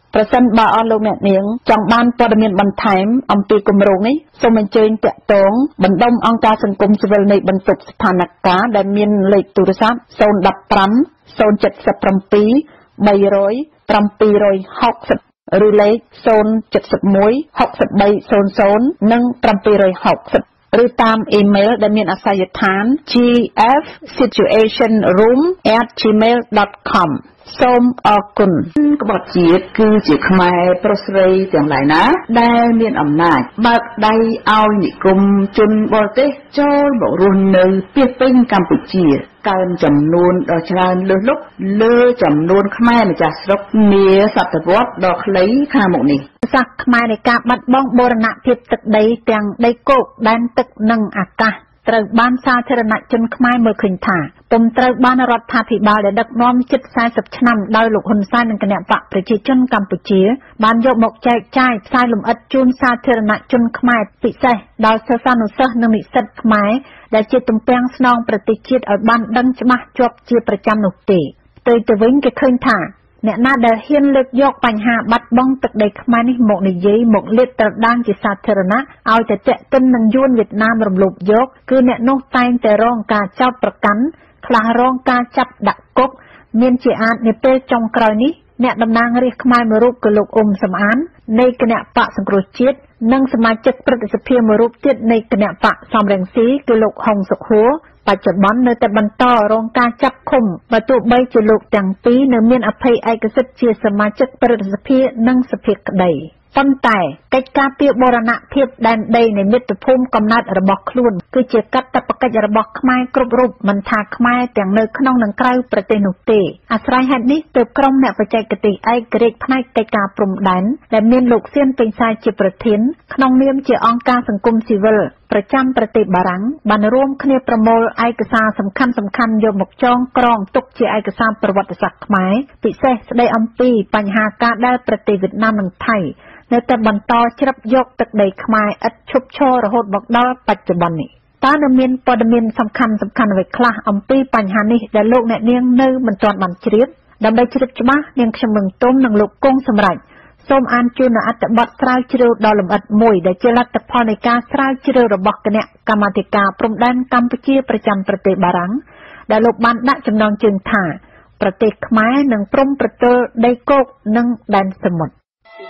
ប្រសិនបើអស់លោកអ្នកនាងចង់បានព័ត៌មានបន្ថែមអំពីគម្រោងនេះសូមអញ្ជើញតាក់ទងបណ្ដុំអង្គការសង្គមស៊ីវិលនៃបន្ទប់ស្ថានភាពដែលមានលេខទូរស័ព្ទศูนย์ mộtห้า ศูนย์ เจ็ด เจ็ด สาม สาม ศูนย์ เจ็ด หก ศูนย์ ឬលេខศูนย์ เจ็ด หนึ่ง หก สาม ศูนย์ ศูนย์ និង เจ็ด หก ศูนย์ឬតាមអ៊ីមែលដែលមានអាសយដ្ឋាន g f situation room at gmail dot com សូមអរគុណក្បត់ជាតិគឺជាខ្មែរប្រុសស្រីទាំងឡាយណាដែលមានអំណាចបើកដៃឲ្យនិគមជនបរទេសចូលមករស់នៅពាសពេញកម្ពុជាកើនចំនួនដ៏ច្រើនលើសលប់លើចំនួនខ្មែរម្ចាស់ស្រុកនាសតវត្សដ៏ខ្លីខាងមុខនេះសាសខ្មែរនៃការបាត់បង់បូរណភាពទឹកដីទាំងដីគោកដែនទឹកនិងអាកាសត្រូវបានសាធារណជនខ្មែរមើលឃើញថាពុំត្រូវបានរដ្ឋាភិបាលដែលដឹកនាំជិតสี่สิบឆ្នាំដោយលោកហ៊ុនសែននិងគណបក្សប្រជាជនកម្ពុជាបានយកមកចែកចាយផ្សាយលម្អិតជូនសាធារណជនខ្មែរពិសេសដល់សិស្សានុសិស្សនិងនិស្សិតខ្មែរដែលជាទំពាំងស្នងប្រទេសជាតិឲ្យបានដឹងច្បាស់ជាប់ជាប្រចាំនោះទេផ្ទុយទៅវិញគេឃើញថាអ្នកណាដែលហ៊ានលើកយកបញ្ហាបាត់បង់ទឹកដីខ្មែរនេះមកនិយាយមកលាតត្រដាងជាសាធារណៈឲ្យតែតាក់ទិននឹងយួនវៀតណាមរំលោភយកគឺអ្នកនោះតែងតែរងការចោទប្រកាន់ខ្លះរងការចាប់ដាក់គុកមានជាអាចនាពេលចុងក្រោយនេះអ្នកតំណាងរាស្ត្រខ្មែរមួយរូបគឺលោកអ៊ុំសំអាននៃគណៈបកសង្គ្រោះជាតិនិងសមាជិកព្រឹទ្ធសភាមួយរូបទៀតនៃគណៈបកសំរងស៊ីគឺលោកហុងសុខួរបច្ចុប្បន្ននៅតែបន្តរងការចាប់ឃុំបើទោះបីជាលោកទាំងពីរនៅមានអភ័យឯកសិទ្ធិជាសមាជិកព្រឹទ្ធសភានិងសភាក្តីប៉ុន្តែកិច្ចការពារបូរណភាពដែនដីនៃមាតុភូមិកំណើតរបស់ខ្លួនគឺជាកាតព្វកិច្ចរបស់ខ្មែរគ្រប់រូបមិនថាខ្មែរទាំងនៅក្នុងនិងក្រៅប្រទេសនោះទេអាស្រ័យហេតុនេះទើបក្រុមអ្នកបច្ចេកទេសឯករាជ្យផ្នែកកិច្ចការព្រំដែនដែលមានលោកសៀនពេញសាយជាប្រធានក្នុងនាមជាអង្គការសង្គមស៊ីវិលប្រចាំប្រទេសបារាំងបានរួមគ្នាប្រមូលឯកសារសំខាន់សំខាន់យកមកចងក្រងទុកជាឯកសារប្រវត្តិសាស្ត្រខ្មែរពិសេសស្ដីអំពីបញ្ហាការដែលប្រទេសវៀតណាមនិងថៃនៅតែបន្តជ្រាបយកទឹកដីខ្មែរឥតឈប់ឈររហូតមកដល់បច្ចុប្បន្ននេះតើនៅមានព័ត៌មានសំខាន់សំខាន់អ្វីខ្លះអំពីបញ្ហានេះដែលលោកអ្នកនាងនៅមិនទាន់បានជ្រាបដើម្បីជ្រាបច្បាស់នាងខ្ញុំនឹងទុំនិងលោកគង់សម្រេចសូមអានជូននៅអត្ថបទស្រាវជ្រាវដ៏លម្អិតមួយដែលជាលទ្ធផលនៃការស្រាវជ្រាវរបស់គណៈកម្មាធិការព្រំដែនកម្ពុជាប្រចាំប្រទេសបារាំងដែលលោកបានដាក់ចំណងជើងថាប្រទេសខ្មែរនឹងព្រំប្រទល់ដីគោកនិងដែនសមុទ្រ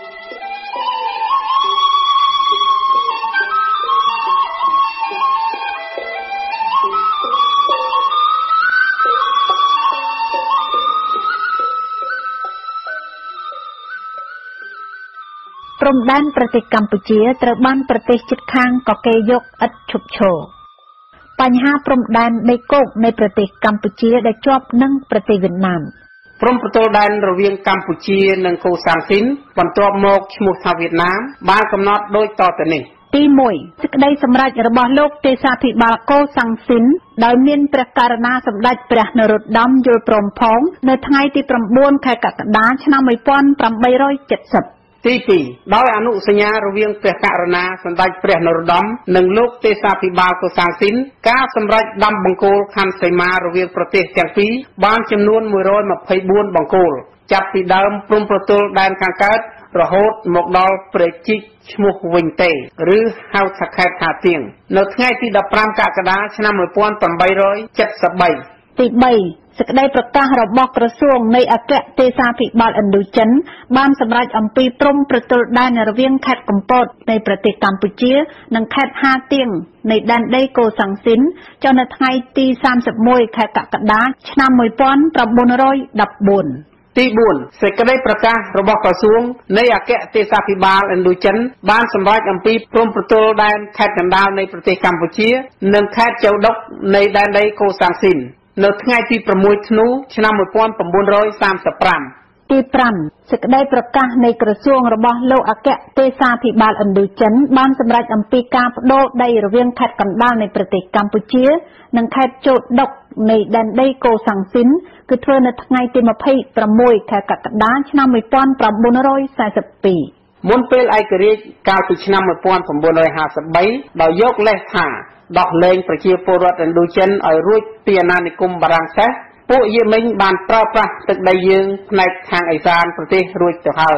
ព្រំដែនប្រទេសកម្ពុជាត្រូវបានប្រទេសជិតខាងកកេរយកឥតឈប់ឈរបញ្ហាព្រំដែនដីគោកនៃប្រទេសកម្ពុជាដែលជាប់នឹងប្រទេសវៀតណាមព្រំប្រទល់ដែនរវាងកម្ពុជានិងកូសាំងស៊ីនបន្ទាប់មកឈ្មោះថាវៀតណាមបានកំណត់ដូចតទៅនេះទីមួយសេចក្តីសម្រេចរបស់លោកទេសាភិបាលកូសាំងស៊ីនដោយមានព្រះករុណាសម្ដេចព្រះនរោត្តមយល់ព្រមផងនៅថ្ងៃទី៩ខែកក្កដាឆ្នាំmột nghìn tám trăm七mươiទីពីរដោយអនុសញ្ញារវាងព្រះករុណាសម្ដេចព្រះនរោត្តមនិងលោកទេសាភិបាលកូសាំងស៊ីនការសម្រេចដំបង្គោលខណ្ឌសីមារវាងប្រទេសទាំងពីរបានចំនួនmột trăm hai mươi tưបង្គោលចាប់ពីដើមព្រំប្រទល់ដែនខាងកើតរហូតមកដល់ព្រែកជីកឈ្មោះវិញទេឬហៅថាខេត្តថាទៀងនៅថ្ងៃទី១៥កក្កដាឆ្នាំmột nghìn tám trăm七mươi baទីបីសេចក្តីប្រកាសរបស់ក្រសួងនៃអគ្គទេសាភិបាលឥណ្ឌូចិនបានសម្រេចអំពីព្រំប្រទល់ដែនរវាងខេត្តកំពតនៃប្រទេសកម្ពុជានិងខេត្តហាទៀងនៃដែនដីកូសាំងស៊ីនចុះនៅថ្ងៃទីសាមសិបមួយខែកក្កដាឆ្នាំmột nghìn chín trăm mười bốnទីបួនសេចក្តីប្រកាសរបស់ក្រសួងនៃអគ្គទេសាភិបាលឥណ្ឌូចិនបានសម្រេចអំពីព្រំប្រទល់ដែនខេត្តកណ្ដាលនៃប្រទេសកម្ពុជានិងខេត្តchâuដុកនៃដែនដីកូសាំងស៊ីននៅថ្ងៃទី៦ធ្នូឆ្នាំmột nghìn chín trăm ba mươi lămទីប្រាំសេចក្តីប្រកាសនៃក្រសួងរបស់លោកអគ្គទេសាភិបាលឥណ្ឌូចិនបានសម្រេចអំពីការបដូរដីរវាងខេត្តកណ្ដាលនៃប្រទេសកម្ពុជានិងខេត្តchâuដុកនៃដែនដីកូសាំងស៊ីនគឺធ្វើនៅថ្ងៃទី២៦ខែកក្កដាឆ្នាំmột nghìn chín trăm bốn mươi tưមុនពេលឯករាជ្យកាលពីឆ្នាំmột nghìn chín trăm năm mươi baដោយយកលេសថាដោះលែងប្រជាពលរដ្ឋឥណ្ឌូចិនឲ្យរួចពីអាណានិគមបារាំងសេសពួកយេមិញបានប្រើប្រាស់ទឹកដីយើងផ្នែកខាងឦសានប្រទេសរួចទៅហើយ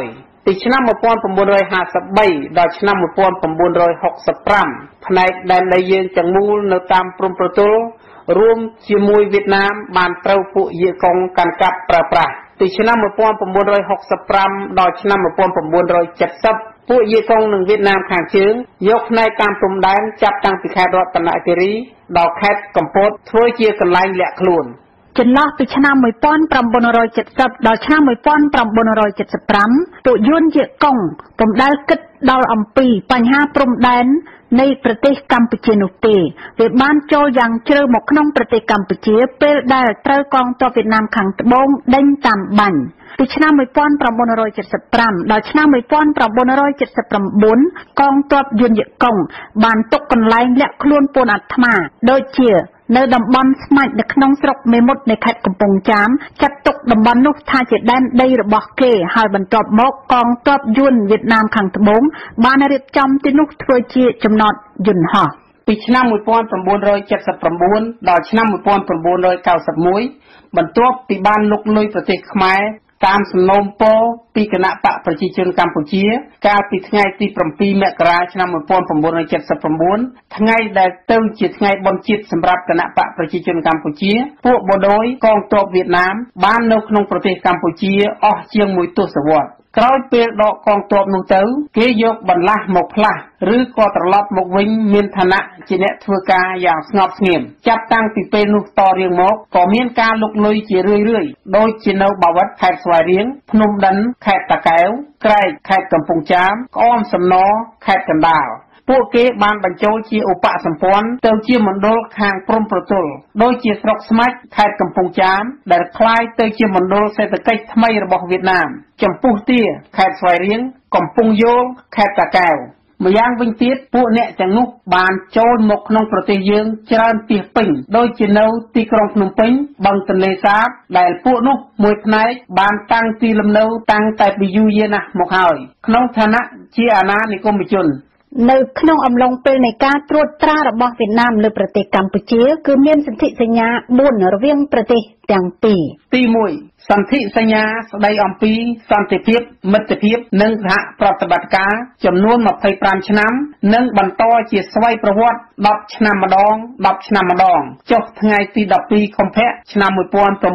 ពីឆ្នាំmột nghìn chín trăm hai mươi baដល់ឆ្នាំmột nghìn chín trăm sáu mươi lămផ្នែកដែនដីយើងទាំងមូលនៅតាមព្រំប្រទល់រួមជាមួយវៀតណាមបានត្រូវពួកយេកុងកាន់កាប់ប្រើប្រាស់ពីឆ្នាំmột nghìn chín trăm sáu mươi lămដល់ឆ្នាំmột nghìn chín trăm bảy mươiពួកយេកុងនិងវៀតណាមខាងជើងយកផ្នែកតាមព្រំដែនចាប់តាំងពីខេត្តរតនគិរីដល់ខេត្តកំពតធ្វើជាកន្លែងលាក់ខ្លួនចន្លោះពីឆ្នាំmột nghìn chín trăm bảy mươiដល់ឆ្នាំmột nghìn chín trăm bảy mươi lămពួកយួនយេកុងពុំដែលគិតដល់អំពីបញ្ហាព្រំដែននៃប្រទេសកម្ពុជានោះទេវាបានចូលយ៉ាងជ្រៅមកក្នុងប្រទេសកម្ពុជាពេលដែលត្រូវកងទ័ពវៀតណាមខាងត្បូងដេញតាមបាញ់ពីឆ្នាំmột nghìn chín trăm bảy mươi lămដល់ឆ្នាំmột nghìn chín trăm bảy mươi chínកងទ័ពយួនយេកុងបានទុកកន្លែងលាក់ខ្លួនពូនអាត្មាដូចជានៅតំបន់ស្មាច់នៅក្នុងស្រុកមេមត់នៃខេត្តកំពង់ចាមចាត់ទុកតំបន់នោះថាជាដែនដីរបស់គេហើយបន្ទាប់មកកងទ័ពយួនវៀតណាមខាងត្បូងបានរៀបចំទីនោះធ្វើជាចំណតយន្តហោះពីឆ្នាំmột nghìn chín trăm bảy mươi chínដល់ឆ្នាំmột nghìn chín trăm chín mươi mốtបន្ទាប់ពីបានលុកលុយប្រទេសខ្មែរតាមសំណូមពរពីគណៈបកប្រជាជនកម្ពុជាកាលពីថ្ងៃទីbảyមករាឆ្នាំmột nghìn chín trăm bảy mươi chínថ្ងៃដែលទៅជាថ្ងៃបុណ្យជាតិសម្រាប់គណៈបកប្រជាជនកម្ពុជាពួកបដូយកងទ័ពវៀតណាមបាននៅក្នុងប្រទេសកម្ពុជាអស់ជាងមួយទសវត្សរ៍ក្រោយពេលដកកងទ័ពនោះទៅគេយកបន្លាស់មកផ្លាស់ឬក៏ត្រឡប់មកវិញមានឋានៈជាអ្នកធ្វើការយ៉ាងស្ងប់ស្ងៀមចាប់តាំងពីពេលនោះតរៀងមកក៏មានការលុកលុយជារឿយៗដូចជានៅបាវិតខេត្តស្វាយរៀងភ្នំដិនខេត្តតាកែវក្រែកខេត្តកំពង់ចាមក្អមសំណខេត្តកណ្ដាលពួកគេបានបញ្ចូលជាឧបសម្ព័ន្ធទៅជាមណ្ឌលខាងព្រំប្រទល់ដូចជាស្រុកស្មាច់ខេត្តកំពង់ចាមដែលคล้ายទៅជាមណ្ឌលសេដ្ឋកិច្ចថ្មីរបស់វៀតណាមចំពោះទាខេត្តស្វាយរៀងកំពង់យោលខេត្តតាកែវម្យ៉ាងវិញទៀតពួកអ្នកទាំងនោះបានចូលមកក្នុងប្រទេសយើងច្រើនពីពេញដូចជានៅទីក្រុងភ្នំពេញបឹងទន្លេសាបដែលពួកនោះមួយផ្នែកបានតាំងទីលំនៅតាំងតែពីយូរយារណាស់មកហើយក្នុងឋានៈជាអាណានិគមជននៅក្នុងអំឡុងពេលនៃការត្រួតត្រារបស់វៀតណាមលើប្រទេសកម្ពុជាគឺមានសន្ធិសញ្ញាបួនរវាងប្រទេសទាំងពីរទីមួយសន្ធិសញ្ញាស្តីអំពីសន្តិភាពមិត្តភាពនិងសហប្រតិបត្តិការចំនួនยี่สิบห้าឆ្នាំនិងបន្តជាស្វ័យប្រវត្តិដប់ឆ្នាំម្ដងដប់ឆ្នាំម្ដងចុះថ្ងៃទីដប់ពីរខែកុម្ភៈឆ្នាំmột nghìn chín trăm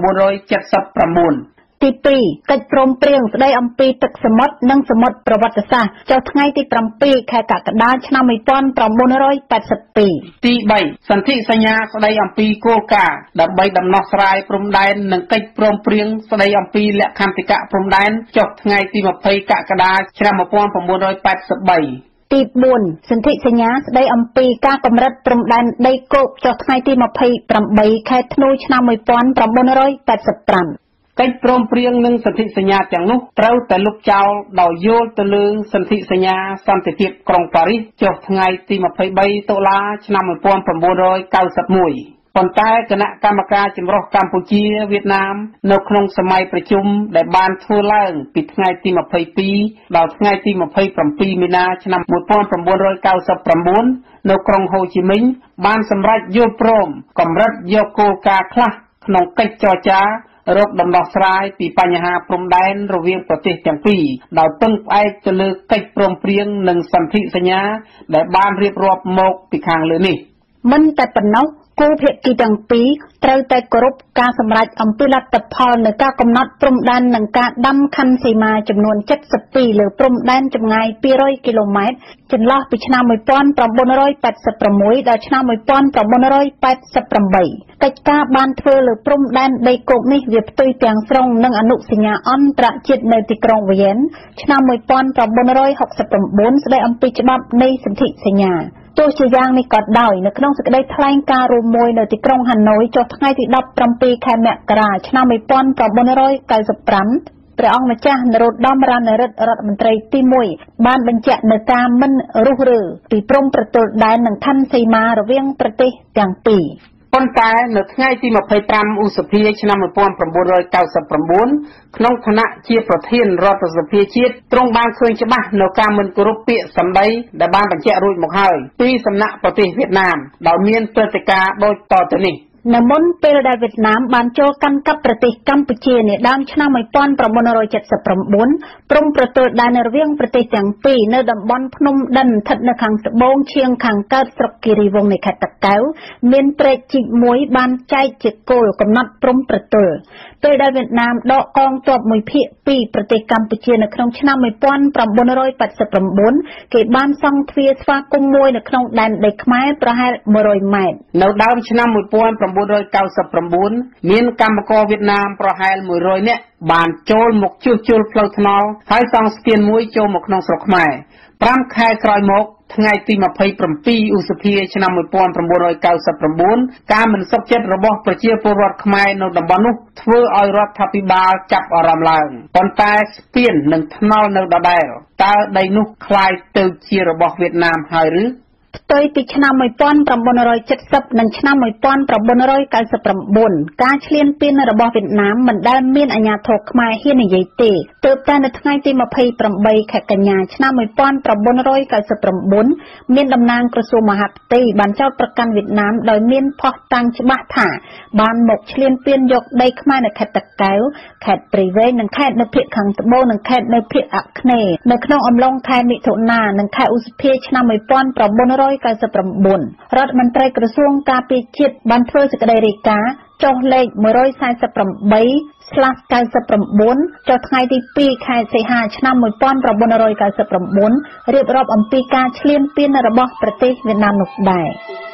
bảy mươi chín ទីពីរកិច្ចព្រមព្រៀងស្តីអំពីទឹកសមុទ្រនិងសមុទ្រប្រវត្តិសាស្ត្រចុះថ្ងៃទី7ខែកក្កដាឆ្នាំmột nghìn chín trăm tám mươi hai ទីបីសន្ធិសញ្ញាស្តីអំពីគោលការណ៍ដើម្បីដំណោះស្រាយព្រំដែននិងកិច្ចព្រមព្រៀងស្តីអំពីលក្ខន្តិកៈព្រំដែនចុះថ្ងៃទីยี่สิบកក្កដាឆ្នាំmột nghìn chín trăm tám mươi ba ទីបួនសន្ធិសញ្ញាស្តីអំពីការកម្រិតព្រំដែនដីគោកចុះថ្ងៃទីยี่สิบแปดខែធ្នូឆ្នាំmột nghìn chín trăm tám mươi lăm កិច្ចព្រមព្រៀងនិងសន្ធិសញ្ញាទាំងនោះត្រូវតែលុបចោលដោយយល់ទៅលើសន្ធិសញ្ញាសន្តិភាពក្រុងប៉ារីសចុះថ្ងៃទីยี่สิบสามតុលាឆ្នាំmột nghìn chín trăm chín mươi mốtប៉ុន្តែគណៈកម្មការចម្រុះកម្ពុជាវៀតណាមនៅក្នុងសម័យប្រជុំដែលបានធ្វើឡើងពីថ្ងៃទីยี่สิบสองដល់ថ្ងៃទីยี่สิบเจ็ดមីនាឆ្នាំmột nghìn chín trăm chín mươi chínនៅក្រុងហូជីមិញបានសម្រេចយល់ព្រមកម្រិតយកគោលការណ៍ខ្លះក្នុងកិច្ចចរចារកដំណោះស្រាយពីបញ្ហាព្រំដែនរវាងប្រទេសទាំងពីរដោយពឹងផ្អែកទៅលើកិច្ចព្រមព្រៀងនិងសន្ធិសញ្ញាដែលបានរៀបរាប់មកពីខាងលើនេះមិនតែប៉ុណ្ណោះគូភាគីទាំងពីរត្រូវតែគោរពការសម្រេចអំពីលទ្ធផលនៃការកំណត់ព្រំដែននិងការដាំខណ្ឌសីមាចំនួនเจ็ดสิบสองលើព្រំដែនចម្ងាយពីររយគីឡូម៉ែត្រចន្លោះពីឆ្នាំmột nghìn chín trăm tám mươi sáuដល់ឆ្នាំmột nghìn chín trăm tám mươi támកិច្ចការបានធ្វើលើព្រំដែនដីគោកនេះវាផ្ទុយទាំងស្រុងនឹងអនុសញ្ញាអន្តរជាតិនៅទីក្រុងវីយ៉ែនឆ្នាំmột nghìn chín trăm sáu mươi chínស្តីអំពីច្បាប់នៃសន្ធិសញ្ញាទោះជាយ៉ាងនេះក៏ដោយនៅក្នុងសេចក្តីថ្លែងការណ៍រួមមួយនៅទីក្រុងហាណូយចុះថ្ងៃទីដប់ប្រាំពីរខែមករាឆ្នាំmột nghìn chín trăm chín mươi lămព្រះអង្គម្ចាស់នរោត្តម រណរិទ្ធ រដ្ឋមន្ត្រីទីមួយបានបញ្ជាក់នៅការមិនរុះរើពីព្រំប្រទល់ដែននិងខណ្ឌសីមារវាងប្រទេសទាំងពីរប៉ុន្តែនៅថ្ងៃទីยี่สิบห้าឧសភាឆ្នាំmột nghìn chín trăm chín mươi chínក្នុងឋានៈជាប្រធានរដ្ឋសភាជាតិទ្រង់បានឃើញច្បាស់នៅការមិនគោរពពាក្យសម្ដីដែលបានបញ្ជាក់រួចមកហើយពីសំណាក់ប្រទេសវៀតណាមដោយមានព្រឹត្តិការណ៍ដូចតទៅនេះនៅមុនពេលដែលវៀតណាមបានចូលកាន់កាប់ប្រទេសកម្ពុជានាដើមឆ្នាំnineteen seventy-nine ព្រំប្រទល់ដែនរវាងប្រទេសទាំងពីរនៅតំបន់ភ្នំដិនស្ថិតនៅខាងត្បូងឈៀងខាងកើតស្រុកគិរីវង្សនៃខេត្តតាកែវមានព្រែកជីកមួយបានចែកជាគោលកំណត់ព្រំប្រទល់ពេលដែលវៀតណាមដកកងទ័ពមួយភាគពីប្រទេសកម្ពុជានៅក្នុងឆ្នាំnineteen eighty-nineគេបានសង់ទ្វារស្វាគមន៍មួយនៅក្នុងដែនដីខ្មែរប្រហែលone hundredម៉ែត្រនៅដើមឆ្នាំnineteen ninety-nineមានកម្មករវៀតណាមប្រហែលone hundredនាក់បានចូលមកជួសជុលផ្លូវថ្នល់ហើយសង់ស្ពានមួយចូលមកក្នុងស្រុកខ្មែរfiveខែក្រោយមកថ្ងៃទីtwenty-sevenឧសភាឆ្នាំnineteen ninety-nineការមិនសុខចិត្តរបស់ប្រជាពលរដ្ឋខ្មែរនៅតំបន់នោះធ្វើឲ្យរដ្ឋាភិបាលចាប់អារម្មណ៍ឡើងប៉ុន្តែស្ពាននិងថ្នល់នៅដដែលតើដីនោះคล้ายទៅជារបស់វៀតណាមហើយឬផ្ទុយពីឆ្នាំnineteen seventyនិងឆ្នាំnineteen ninety-nineការឈ្លានពានរបស់វៀតណាមមិនដែលមានអាជ្ញាធរខ្មែរហ៊ាននិយាយទេទើបតែនៅថ្ងៃទីtwenty-eightខែកញ្ញាឆ្នាំnineteen ninety-nineមានតំណាងក្រសួងមហាផ្ទៃបានចោទប្រកាន់វៀតណាមដោយមានភស្តុតាងច្បាស់ថាបានមកឈ្លានពានយកដីខ្មែរនៅខេត្តតាកែវខេត្តព្រៃវែងនិងខេត្តនៅភាគខាងត្បូងនិងខេត្តនៅភាគអាគ្នេយ៍នៅក្នុងអំឡុងខែមិថុនានិងខែឧសភាឆ្នាំnineteen ninety-nineរដ្ឋមន្ត្រីក្រសួងការពារជាតិបានធ្វើសេចក្តីរាយការណ៍ចុះលេខone forty-eight ninety-nine ចុះថ្ងៃទីtwoខែសីហាឆ្នាំnineteen ninety-nineរៀបរាប់អំពីការឈ្លានពានរបស់ប្រទេសវៀតណាមនោះដែរ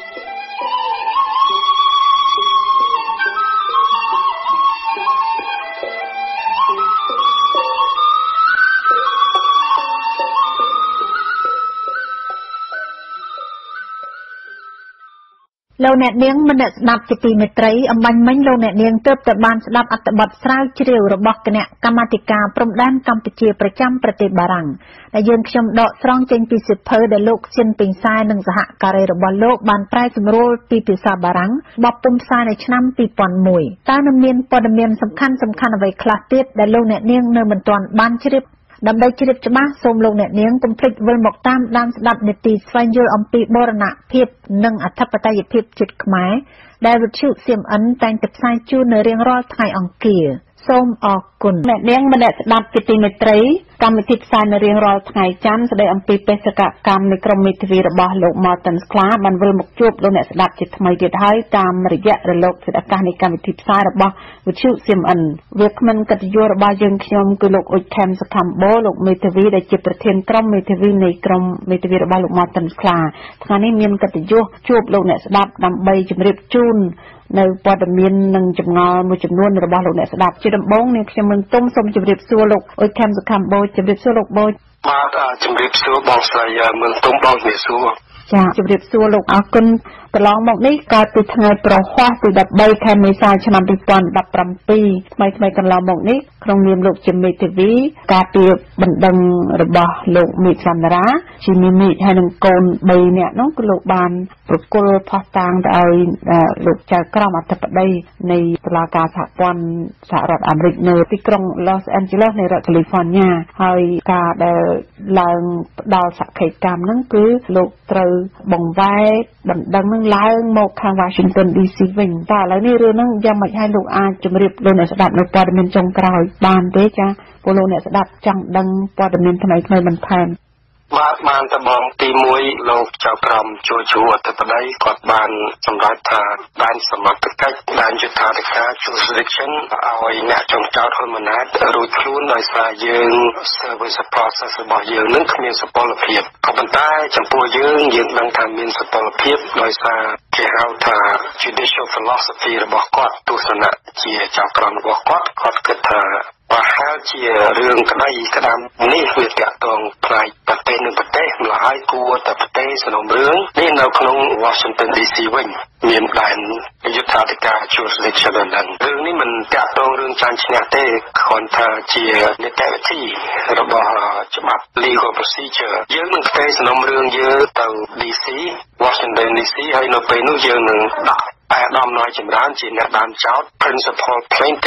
លោកអ្នកនាងមិនអ្នកស្ដាប់ជាទីមេត្រីអំបញ្ញមិញលោកអ្នកនាងទើបតែបានស្ដាប់អត្ថបទស្រាវជ្រាវរបស់គណៈកម្មាធិការព្រំដែនកម្ពុជាប្រចាំប្រទេសបារាំងដែលយើងខ្ញុំដកស្រង់ចេញពីសៀវភៅដែលលោកស៊ិនពីងសាយនិងសហការីរបស់លោកបានប្រែសម្រួលពីភាសាបារាំងបបពុំផ្សាយនៅឆ្នាំtwo thousand oneតើនឹងមានព័ត៌មានសំខាន់សំខាន់អ្វីខ្លះទៀតដែលលោកអ្នកនាងនៅមិនទាន់បានជ្រាបដើម្បីជ្រាបច្បាស់សូមលោកអ្នកនាងកុំភ្លេចវិលមកតាមដានស្ដាប់នីតិស្វែងយល់អំពីបូរណភាពនិងអធិបតេយ្យភាពជាតិខ្មែរដែលវិទ្យុ C M N តែងតែផ្សាយជូននៅរៀងរាល់ថ្ងៃអង្គារសូមអរគុណអ្នកនាងម្នាក់ស្ដាប់ជាទីមេត្រីកម្មវិធីផ្សាយនៅរៀងរាល់ថ្ងៃច័ន្ទស្ដីអំពីបេសកកម្មនៃក្រុមមេធាវីរបស់លោក Martin Sklar បានវិលមកជួបលោកអ្នកស្ដាប់ជាថ្មីទៀតហើយតាមរយៈរលកធាតុអាកាសនៃកម្មវិធីផ្សាយរបស់វិទ្យុ C M N វាគ្មិនកិត្តិយសរបស់យើងខ្ញុំគឺលោកអ៊ុចខេមសខំបូលោកមេធាវីដែលជាប្រធានក្រុមមេធាវីនៃក្រុមមេធាវីរបស់លោក Martin Sklar ថ្ងៃនេះមានកិត្តិយសជួបលោកអ្នកស្ដាប់ដើម្បីជម្រាបជូននៅព័ត៌មាននិងចម្ងល់មួយចំនួនរបស់លោកអ្នកស្ដាប់ជាដំបូងនាងខ្ញុំនឹងទុំសូមជម្រាបសួរលោកអ៊ុចខេមសខំបូជម្រាបសួរលោកបូបាទជម្រាបសួរបងស្រីមើលទុំបងជម្រាបសួរចាជម្រាបសួរលោកអរគុណកន្លងមកនេះកើតពីថ្ងៃប្រហ័សទីthirteenខែមេសាឆ្នាំtwo thousand seventeenថ្មីថ្មីកន្លងមកនេះក្នុងនាមលោកជាមេធាវីការពារបណ្ដឹងរបស់លោកមេសន្តារាជានិមិត្តហើយនឹងកូនthreeនាក់នោះគឺលោកបានប្រគល់ផុសតាងទៅឲ្យលោកចៅក្រមអធិបតីនៃតុលាការសហព័ន្ធសហរដ្ឋអាមេរិកនៅទីក្រុង Los Angeles នៃរដ្ឋ California ហើយការដែលឡើងផ្ដល់សក្ខីកម្មហ្នឹងគឺលោកត្រូវបង្វែរបណ្ដឹងនឹងឡើងមកខាង Washington D C វិញតើឥឡូវនេះរឿងហ្នឹងយ៉ាងម៉េចឲ្យលោកអាចជម្រាបលោកអ្នកស្ដាប់នៅព័ត៌មានចុងក្រោយបានទេចាពលលោកអ្នកស្ដាប់ចង់ដឹងព័ត៌មានថ្មីថ្មីបន្ថែមបាទបានតបងទីoneលោកចៅក្រមជួជួអធិបតីគាត់បានសម្រេចថាដែនសមត្ថកិច្ចដែនយុត្ថាធិការ jurisdiction ឲ្យអ្នកចងចោតហ៊ុនម៉ាណែតរួចខ្លួនដោយសារយើង service process របស់យើងនឹងគ្មានសុពលភាពក៏ប៉ុន្តែចំពោះយើងយើងដឹងថាមានសុពលភាពដោយសារគេហៅថា judicial philosophy របស់គាត់ទស្សនៈជាចៅក្រមរបស់គាត់គាត់គិតថាប្រហែលជារឿងក្តីក្តាមនេះវាតាក់ទងផ្នែកប្រទេសនិងប្រទេសម្ល៉េះហើយគួរតែប្រទេសសំណុំរឿងនេះនៅក្នុង Washington D C វិញមានដែនយុត្ថាធិការ jurisdiction ហ្នឹងរឿងនេះមិនតាក់ទងរឿងចាញ់ឈ្នះទេគ្រាន់តែជានីតិវិធីរបស់ច្បាប់ legal procedure យើងនឹងផ្ទេរសំណុំរឿងយើងទៅ D C Washington D C ហើយនៅពេលនោះយើងនឹងដាក់អាដាមណយចម្រើនជាអ្នកបានចោទ principal plaintiff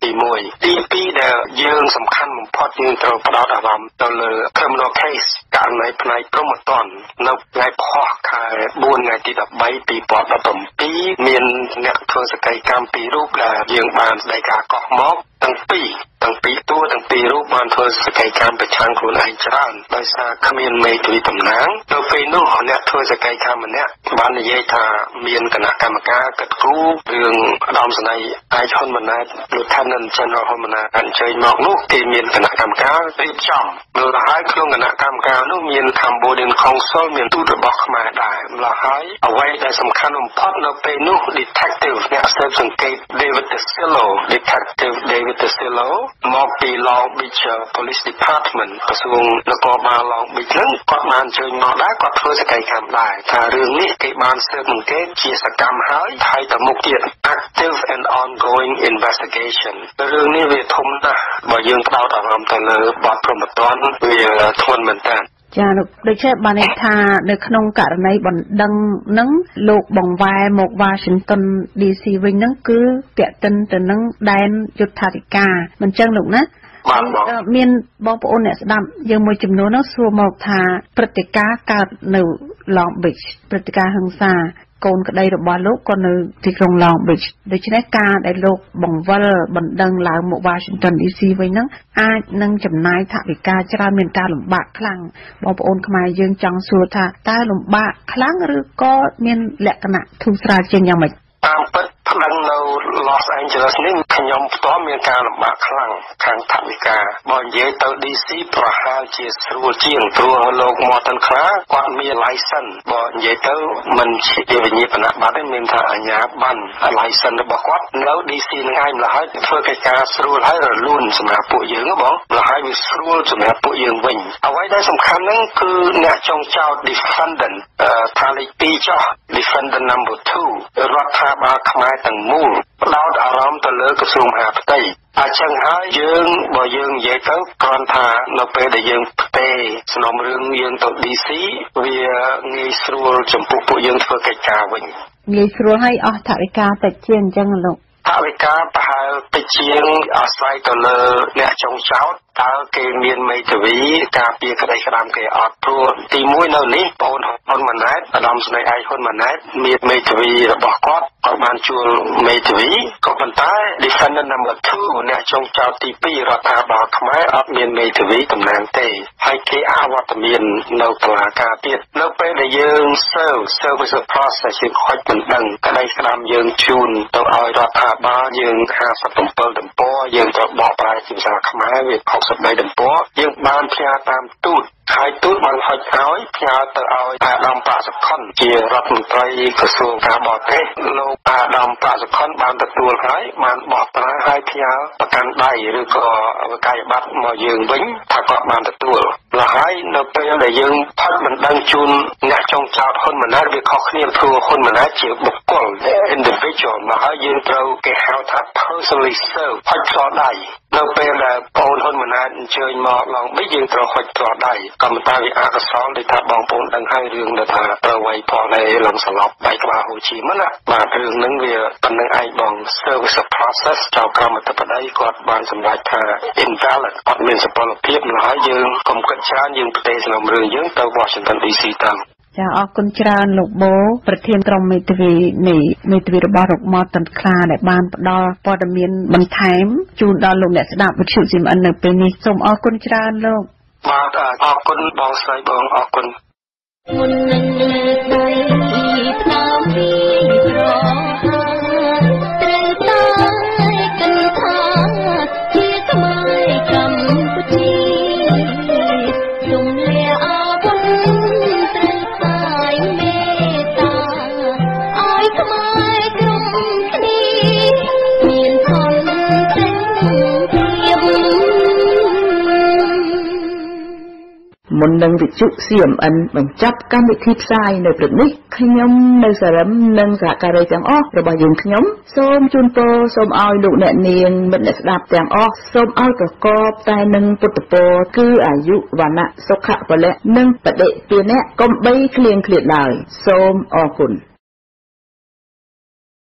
ទីមួយទីពីរដែលយើងសំខាន់បំផុតយើងត្រូវផ្ដោតអារម្មណ៍ទៅលើ criminal case ករណីផ្នែកព្រហ្មទណ្ឌនៅថ្ងៃផុសខែបួនថ្ងៃទីដប់បី ពីរពាន់ដប់bảyមានអ្នកធ្វើសកម្មកម្មពីររូបដែលយើងបានស្ដីការកោះមកទាំងពីរទាំងពីរតួទាំងពីររូបបានធ្វើសកម្មកម្មប្រឆាំងខ្លួនឯងច្រើនដោយសារគ្មានមេធាវីតំណាងនៅពេលនោះអ្នកធ្វើសកម្មកម្មម្នាក់បាននិយាយថាមានគណៈកម្មការកិត្តគូរឿងឧត្តមសេនីយ៍ឯកហ៊ុនម៉ាណែត Lieutenant General ហ៊ុនម៉ាណែតអញ្ជើញមកនោះគេមានគណៈកម្មការរៀបចំនៅហើយក្នុងគណៈកម្មការនោះមាន Cambodian Council មានទូតរបស់ខ្មែរដែរម្ល៉េះហើយអ្វីដែលសំខាន់បំផុតនៅពេលនោះ Detective អ្នកស៊ើបសង្កេត David Desillo Detective David Desillo មកពី Long Beach Police Department ក្រសួងនគរបាល Long Beach ហ្នឹងគាត់បានអញ្ជើញមកដែរគាត់ធ្វើសកម្មកម្មដែរថារឿងនេះគេបានស៊ើបអង្កេតជាសកម្មហើយហើយទៅមុខទៀត Active and Ongoing Investigation រឿងនេះវាធំណាស់បើយើងផ្ដោតអារម្មណ៍ទៅលើបទព្រហ្មទណ្ឌវាធ្ងន់មែនតើចាលោកដូចជាបានន័យថានៅក្នុងករណីបណ្ដឹងនឹងលោកបង្វែរមក Washington ឌី ស៊ី វិញហ្នឹងគឺពាក់ទិនទៅនឹងដែនយុត្ថាធិការមិនចឹងលោកណាមានបងប្អូនអ្នកស្ដាប់យើងមួយចំនួននោះសួរមកថាព្រឹត្តិការណ៍កើតនៅ Long Beach ព្រឹត្តិការណ៍ហិង្សាកូនក្តីរបស់លោកក៏នៅទីក្រុង Long Beach ដូច្នេះការដែលលោកបង្វិលបណ្ដឹងឡើងមក Washington ឌី ស៊ី វិញហ្នឹងអាចនឹងចំណាយថវិកាច្រើនមានការលំបាកខ្លាំងបងប្អូនខ្មែរយើងចង់សួរថាតើលំបាកខ្លាំងឬក៏មានលក្ខណៈធូរស្រាលជាងយ៉ាងម៉េចតាមពិតប្តឹងនៅ Los Angeles នេះខ្ញុំផ្ទាល់មានការលំបាកខ្លាំងខាងថវិកាបើនិយាយទៅ ឌី ស៊ី ប្រហែលជាស្រួលជាងព្រោះលោក Martin Clark គាត់មាន license បើនិយាយទៅមិនជាវិញ្ញាបនបត្រទេមានថាអាជ្ញាប័ណ្ណ license របស់គាត់នៅ ឌី ស៊ី នឹងឯងម្ល៉េះហើយធ្វើកិច្ចការស្រួលហើយរលូនសម្រាប់ពួកយើងបងម្ល៉េះហើយវាស្រួលសម្រាប់ពួកយើងវិញអ្វីដែលសំខាន់ហ្នឹងគឺអ្នកចងចោទ defendant ថាលេខពីរចុះ defendant number two រដ្ឋាភិបាលខ្មែរទាំងមូលផ្ដោតអារម្មណ៍ទៅលើក្រសួងមហាផ្ទៃអញ្ចឹងហើយយើងបើយើងនិយាយទៅគ្រាន់ថានៅពេលដែលយើងផ្ទេរសំណុំរឿងយើងទៅ ឌី ស៊ី វាងាយស្រួលចំពោះពួកយើងធ្វើកិច្ចការវិញងាយស្រួលហើយអស់ថវិកាតិចជាងអញ្ចឹងលោកថវិកាប្រហែលតិចជាងអាស្រ័យទៅលើអ្នកចុងចោតតើគេមានមេធាវីការពារក្តីក្តាមគេអត់ព្រោះទីមួយនៅនេះបងហ៊ុនម៉ាណែតឧត្តមសេនីយ៍ឯកហ៊ុនម៉ាណែតមានមេធាវីរបស់គាត់គាត់បានជួលមេធាវីក៏ប៉ុន្តែ defendant number two អ្នកចុងចោតទីពីររដ្ឋាភិបាលខ្មែរអត់មានមេធាវីតំណាងទេហើយគេអវត្តមាននៅតុលាការទៀតនៅពេលដែលយើង serve service process យើងខុចមិនដឹងក្តីក្តាមយើងជូនទៅឲ្យរដ្ឋាភិបាលយើងห้าสิบเจ็ดតំពរយើងត្រូវបកប្រែជាភាសាខ្មែរវាហុកសិបបីតំពរយើងបានផ្ញើតាមទូតហើយទូតបានហុចឲ្យផ្ញើទៅឲ្យអាដាមប្រាក់សុខុនជារដ្ឋមន្ត្រីក្រសួងការបរទេសលោកអាដាមប្រាក់សុខុនបានទទួលហើយបានបកប្រែឲ្យផ្ញើប្រកាន់ដៃឬក៏វិក័យប័ត្រមកយើងវិញថាគាត់បានទទួលแล้วហើយនៅពេលដែលយើងផុតមិនដឹងជូនអ្នកចុងចោតហ៊ុនម៉ាណែតវាខុសគ្នាព្រោះហ៊ុនម៉ាណែតជាបុគ្គល individual មកហើយយើងត្រូវគេហៅថា personally serve ហុចផ្ទាល់ដៃនៅពេលដែលបងហ៊ុនម៉ាណែតអញ្ជើញមកឡើងវិញយើងត្រូវហុចផ្ទាល់ដៃក៏មិនតែវាអកុសលដូចថាបងប្អូនដឹងហើយរឿងដែលថាត្រូវវាយផលឯឡើងសន្លប់បែកក្បាលហូជីមិនណាបាទរឿងហ្នឹងវាប៉ុណ្្នឹងឯងបង service process ចៅក្រមអធិបតីគាត់បានសម្រេចថា invalid អត់មានសុពលភាពម្ល៉េះហើយយើងកុំគិតច្រើនយើងផ្ទេរសំណុំរឿងយើងទៅ Washington ឌី ស៊ី ទៅចាអរគុណច្រើនលោកបូប្រធានក្រុមមេធាវីនៃមេធាវីរបស់លោកម៉ាតិនខ្លាដែលបានផ្ដល់ព័ត៌មានបន្ថែមជូនដល់លោកអ្នកស្ដាប់វិទ្យុ ស៊ី em នៅពេលនេះសូមអរគុណច្រើនលោកបាទអរគុណបងស្រីបងអរគុណមុននឹងលើកដៃផ្ដើមពីប្រត្រូវតែគិតថាជាខ្មែរកម្ពុជាជំនះអវុធត្រូវតែមេត្តាឲ្យខ្មែរក្រុមគ្នាមានធនទាំងភាពមុននឹងវិទ្យុ ซี เอ็ม เอ็น បញ្ចប់កម្មវិធីផ្សាយនៅព្រឹកនេះខ្ញុំនៅសារ៉ឹមនិងសហការីទាំងអស់របស់យើងខ្ញុំសូមជូនពរសូមឲ្យលោកអ្នកនាងមិត្តអ្នកស្ដាប់ទាំងអស់សូមឲ្យប្រកបតែនឹងពុទ្ធពរគឺអាយុវណ្ណៈសុខៈពលៈនិងបដិពានៈកុំបីឃ្លៀងឃ្លាតឡើយសូមអរគុណ